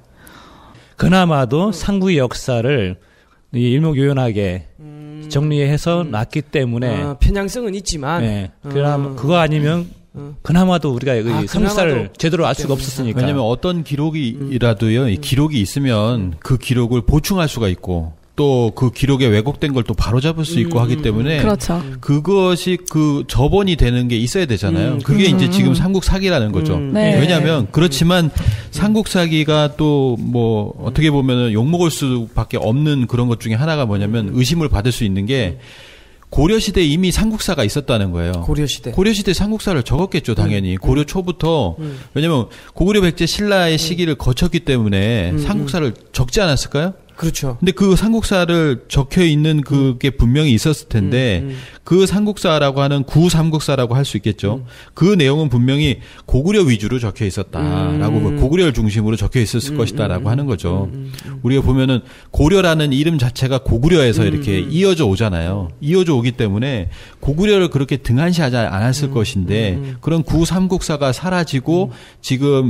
그나마도 삼국의 역사를 일목요연하게 정리해서 놨기 때문에 편향성은 있지만 네, 그거 아니면 그나마도 우리가 이 삼국사를 그나마도 제대로 알 수가 없었으니까. 왜냐하면 어떤 기록이라도요, 이 기록이 있으면 그 기록을 보충할 수가 있고 또 그 기록에 왜곡된 걸 또 바로잡을 수 있고 하기 때문에 그렇죠. 그것이 그 저번이 되는 게 있어야 되잖아요. 그게 이제 지금 삼국사기라는 거죠. 네. 왜냐하면 그렇지만 삼국사기가 또 뭐 어떻게 보면은 욕먹을 수밖에 없는 그런 것 중에 하나가 뭐냐면 의심을 받을 수 있는 게 고려시대에 이미 삼국사가 있었다는 거예요. 고려시대 삼국사를 적었겠죠, 당연히. 고려 초부터. 왜냐면 고구려 백제 신라의 시기를 거쳤기 때문에 삼국사를 적지 않았을까요? 그렇죠. 근데 그 삼국사를 적혀 있는 그게 분명히 있었을 텐데 그 삼국사라고 하는 구삼국사라고 할 수 있겠죠. 그 내용은 분명히 고구려 위주로 적혀 있었다라고 고구려를 중심으로 적혀 있었을 것이다라고 하는 거죠. 우리가 보면은 고려라는 이름 자체가 고구려에서 이렇게 이어져 오잖아요. 이어져 오기 때문에 고구려를 그렇게 등한시하지 않았을 것인데 그런 구삼국사가 사라지고 지금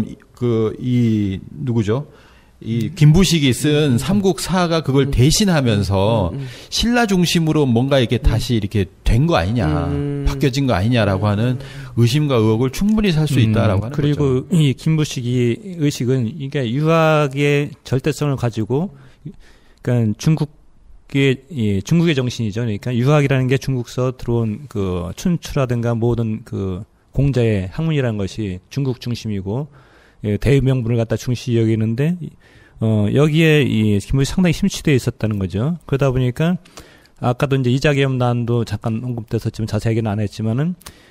이 누구죠? 이 김부식이 쓴 삼국사가 그걸 대신하면서 신라 중심으로 뭔가 이렇게 다시 이렇게 된 거 아니냐, 바뀌어진 거 아니냐라고 하는 의심과 의혹을 충분히 살 수 있다라고 하는 그리고 거죠. 이 김부식이 의식은 이게 유학의 절대성을 가지고, 그러니까 중국의 정신이죠. 그러니까 유학이라는 게 중국서 들어온 그 춘추라든가 모든 그 공자의 학문이라는 것이 중국 중심이고. 대명분을 갖다 중시 여기는데 여기에 이 김부식이 상당히 심취되어 있었다는 거죠. 그러다 보니까 아까도 이제 이자겸난도 잠깐 언급됐었지만 자세하게는 안 했지만은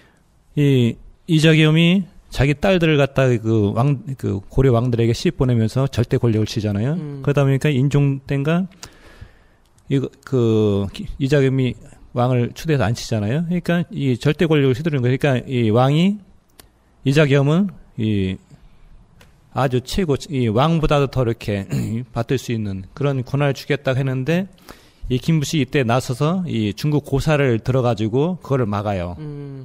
이 이자겸이 자기 딸들을 갖다 그 고려 왕들에게 시집 보내면서 절대 권력을 쥐잖아요. 그러다 보니까 인종 때인가 이자겸이 왕을 추대해서 앉히잖아요. 그러니까 이 절대 권력을 휘두르는 거예요. 그러니까 이 왕이 이자겸은 이 아주 최고 이 왕보다도 더 이렇게 받을 수 있는 그런 권한을 주겠다고 했는데 이 김부식이 이때 나서서 이 중국 고사를 들어가지고 그거를 막아요.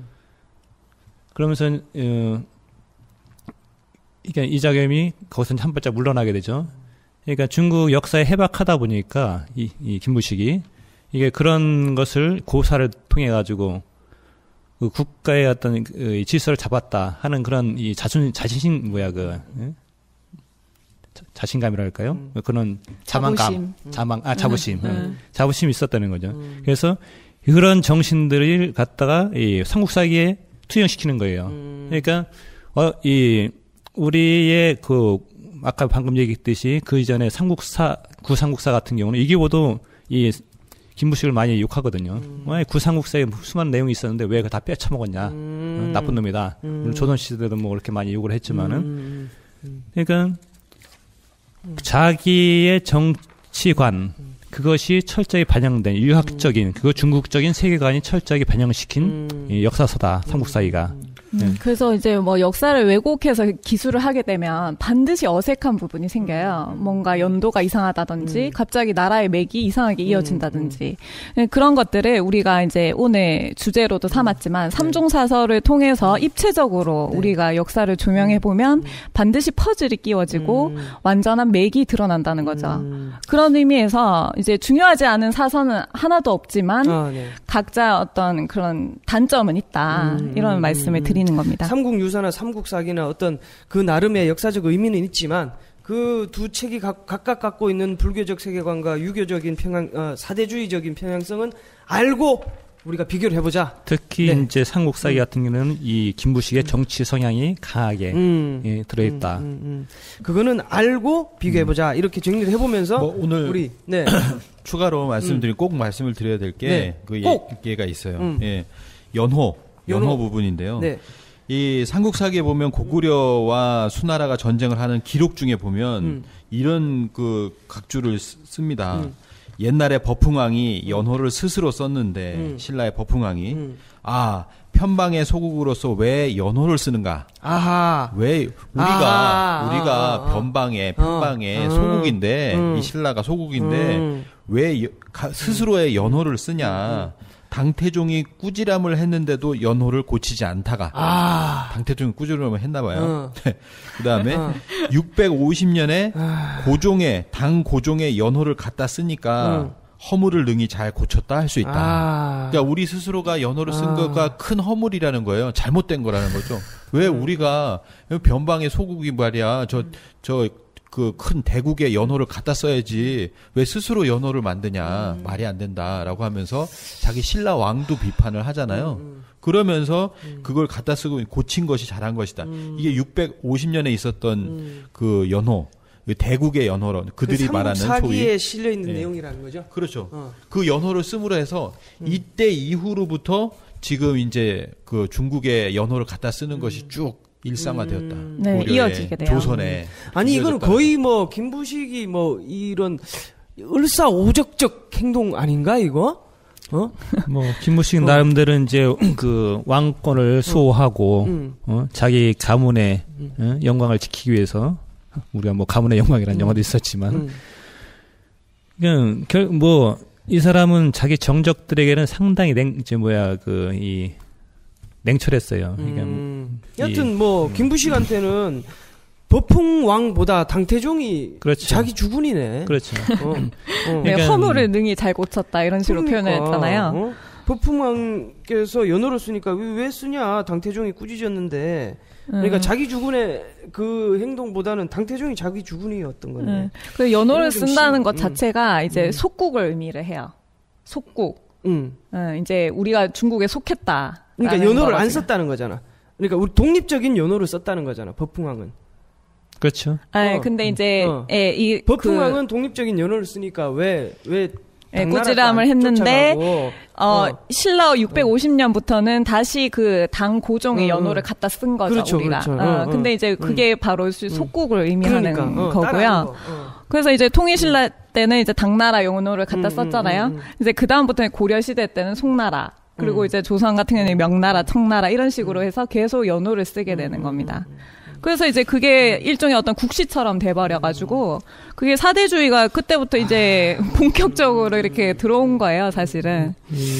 그러면서 그러니까 이자겸이 거기서 한 발짝 물러나게 되죠. 그러니까 중국 역사에 해박하다 보니까 이 김부식이 이게 그런 것을 고사를 통해 가지고 그 국가의 어떤 그 질서를 잡았다 하는 그런 이 자신감 자신감이랄까요? 그런 자만감, 자부심, 자부심이 있었다는 거죠. 그래서 그런 정신들을 갖다가 이 삼국사기에 투영시키는 거예요. 그러니까 우리의 그 아까 방금 얘기했듯이 그 이전에 구삼국사 같은 경우는 이기보도 이 김부식을 많이 욕하거든요. 구삼국사에 수많은 내용이 있었는데 왜 그거 다 빼쳐먹었냐? 나쁜 놈이다. 물론 조선시대도 뭐 그렇게 많이 욕을 했지만은. 그러니까 자기의 정치관, 그것이 철저히 반영된 유학적인, 그거 중국적인 세계관이 철저하게 반영시킨 이 역사서다, 삼국사기가. 그래서 이제 뭐 역사를 왜곡해서 기술을 하게 되면 반드시 어색한 부분이 생겨요. 뭔가 연도가 이상하다든지 갑자기 나라의 맥이 이상하게 이어진다든지 그런 것들을 우리가 이제 오늘 주제로도 삼았지만 삼종사설을 통해서 입체적으로 우리가 역사를 조명해 보면 반드시 퍼즐이 끼워지고 완전한 맥이 드러난다는 거죠. 그런 의미에서 이제 중요하지 않은 사설은 하나도 없지만 각자 어떤 그런 단점은 있다. 이런 말씀을 드리는 겁니다. 삼국유사나 삼국사기나 어떤 그 나름의 역사적 의미는 있지만 그 두 책이 각각 갖고 있는 불교적 세계관과 유교적인 사대주의적인 평양성은 알고 우리가 비교를 해보자. 특히 이제 삼국사기 같은 경우는 이 김부식의 정치 성향이 강하게 들어있다. 그거는 알고 비교해보자. 이렇게 정리를 해보면서 오늘 우리 추가로 꼭 말씀을 드려야 될 게 그 얘기가 있어요. 연호 부분인데요. 이 삼국사기에 보면 고구려와 수나라가 전쟁을 하는 기록 중에 보면 이런 그 각주를 씁니다. 옛날에 버풍왕이 연호를 스스로 썼는데 신라의 버풍왕이 편방의 소국으로서 왜 연호를 쓰는가? 왜 우리가 편방의 소국인데 이 신라가 소국인데 왜 스스로의 연호를 쓰냐? 당태종이 꾸지람을 했는데도 연호를 고치지 않다가 당태종이 꾸지람을 했나 봐요. 그다음에 650년에 고종의 연호를 갖다 쓰니까 허물을 능히 잘 고쳤다 할 수 있다. 그러니까 우리 스스로가 연호를 쓴 거가 큰 허물이라는 거예요. 잘못된 거라는 거죠. 왜 우리가 변방의 소국이 말이야. 그 큰 대국의 연호를 갖다 써야지 왜 스스로 연호를 만드냐 말이 안 된다라고 하면서 자기 신라 왕도 비판을 하잖아요. 그러면서 그걸 갖다 쓰고 고친 것이 잘한 것이다. 이게 650년에 있었던 그 연호, 대국의 연호로 그들이 말하는 소위 삼국사기에 실려 있는 내용이라는 거죠. 그렇죠. 그 연호를 씀으로 해서 이때 이후로부터 지금 이제 그 중국의 연호를 갖다 쓰는 것이 쭉 일상화되었다. 이어지게 돼요. 조선에. 아니 이건 거의 뭐 김부식이 뭐 이런 을사오적적 행동 아닌가 이거? 뭐 김부식 나름대로 이제 그 왕권을 수호하고 자기 가문의 영광을 지키기 위해서 우리가 뭐 가문의 영광이라는 영화도 있었지만 그냥 이 사람은 자기 정적들에게는 상당히 냉철했어요. 그러니까 여튼 김부식한테는 버풍왕보다 당태종이 그렇죠. 자기 주군이네. 그렇죠. 그러니까 허물을 능히 잘 고쳤다 이런 식으로 표현을 했잖아요. 버풍왕께서 연호를 쓰니까 왜 쓰냐? 당태종이 꾸짖었는데. 그러니까 자기 주군의 그 행동보다는 당태종이 자기 주군이었던 거네. 그 연호를 쓴다는 것 자체가 이제 속국을 의미를 해요. 속국. 이제 우리가 중국에 속했다. 그러니까 연호를 안 썼다는 거잖아. 그러니까 우리 독립적인 연호를 썼다는 거잖아. 버풍왕은. 그렇죠. 근데 이제 버풍왕은 독립적인 연호를 쓰니까 왜 꾸지람을 했는데 신라 650년부터는 다시 그 당 고종의 연호를 갖다 쓴 거죠. 그렇죠, 우리가. 그렇죠. 근데 이제 그게 바로 속국을 의미하는 그러니까, 거고요. 그래서 이제 통일신라 때는 이제 당나라 연호를 갖다 썼잖아요. 이제 그 다음부터는 고려시대 때는 송나라. 그리고 이제 조선 같은 경우는 명나라, 청나라 이런 식으로 해서 계속 연호를 쓰게 되는 겁니다. 그래서 이제 그게 일종의 어떤 국시처럼 돼버려가지고 그게 사대주의가 그때부터 이제 본격적으로 이렇게 들어온 거예요, 사실은.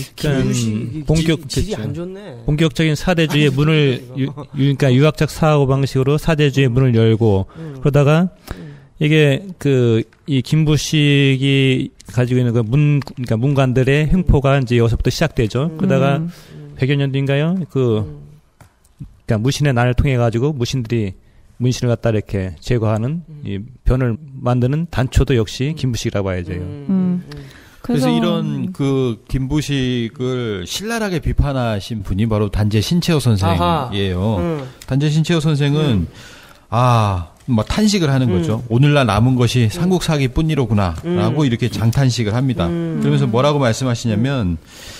질이 안 좋네. 본격적인 사대주의의 문을 그러니까 유학적 사고 방식으로 사대주의의 문을 열고 그러다가 이게 이 김부식이 가지고 있는 그러니까 문관들의 횡포가 이제 여기서부터 시작되죠. 그러다가 100여 년 뒤인가요? 그러니까 무신의 난을 통해 가지고 무신들이 문신을 갖다 이렇게 제거하는 이 변을 만드는 단초도 역시 김부식이라고 봐야죠. 그래서 이런 그 김부식을 신랄하게 비판하신 분이 바로 단재 신채호 선생이에요. 단재 신채호 선생은 뭐 탄식을 하는 거죠. 오늘날 남은 것이 삼국사기뿐이로구나라고 이렇게 장탄식을 합니다. 그러면서 뭐라고 말씀하시냐면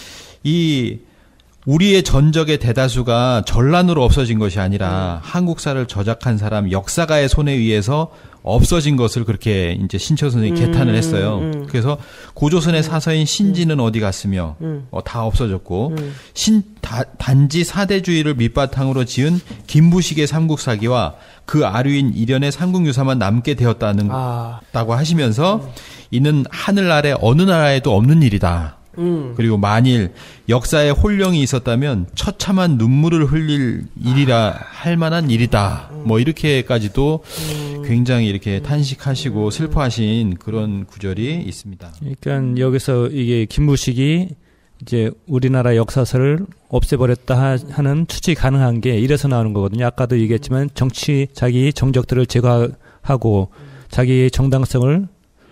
우리의 전적의 대다수가 전란으로 없어진 것이 아니라 한국사를 저작한 사람 역사가의 손에 의해서 없어진 것을 그렇게 이제 신채호 선생님이 개탄을 했어요. 그래서 고조선의 사서인 신지는 어디 갔으며 다 없어졌고 단지 사대주의를 밑바탕으로 지은 김부식의 삼국사기와 그 아류인 일련의 삼국유사만 남게 되었다고 하시면서 이는 하늘 아래 어느 나라에도 없는 일이다. 그리고 만일 역사에 혼령이 있었다면 처참한 눈물을 흘릴 일이라 할 만한 일이다. 뭐 이렇게까지도 굉장히 이렇게 탄식하시고 슬퍼하신 그런 구절이 있습니다. 그러니까 여기서 이게 김부식이 이제 우리나라 역사서를 없애버렸다 하는 추측이 가능한 게 이래서 나오는 거거든요. 아까도 얘기했지만 자기 정적들을 제거하고 자기의 정당성을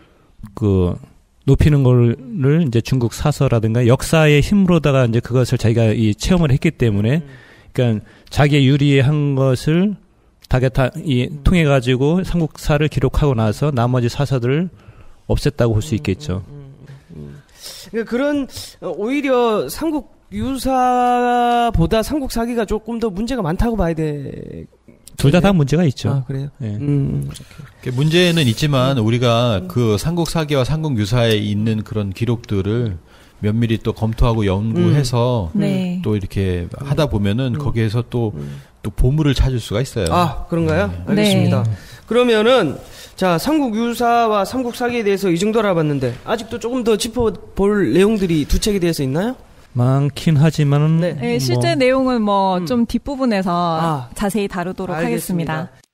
높이는 거를 이제 중국 사서라든가 역사의 힘으로다가 이제 그것을 자기가 체험을 했기 때문에 그러니까 자기의 유리한 것을 통해 가지고 삼국사를 기록하고 나서 나머지 사서들을 없앴다고 볼 수 있겠죠. 그러니까 그런 오히려 삼국 유사보다 삼국 사기가 조금 더 문제가 많다고 봐야 돼. 둘 다 문제가 있죠. 그래요? 네. 문제는 있지만 우리가 그 삼국 사기와 삼국 유사에 있는 그런 기록들을 면밀히 또 검토하고 연구해서 또 이렇게 하다 보면은 거기에서 또 보물을 찾을 수가 있어요. 그런가요? 네. 알겠습니다. 그러면은 자, 삼국 유사와 삼국 사기에 대해서 이 정도 알아봤는데 아직도 조금 더 짚어볼 내용들이 두 책에 대해서 있나요? 많긴 하지만은 실제 내용은 좀 뒷부분에서 자세히 다루도록 하겠습니다.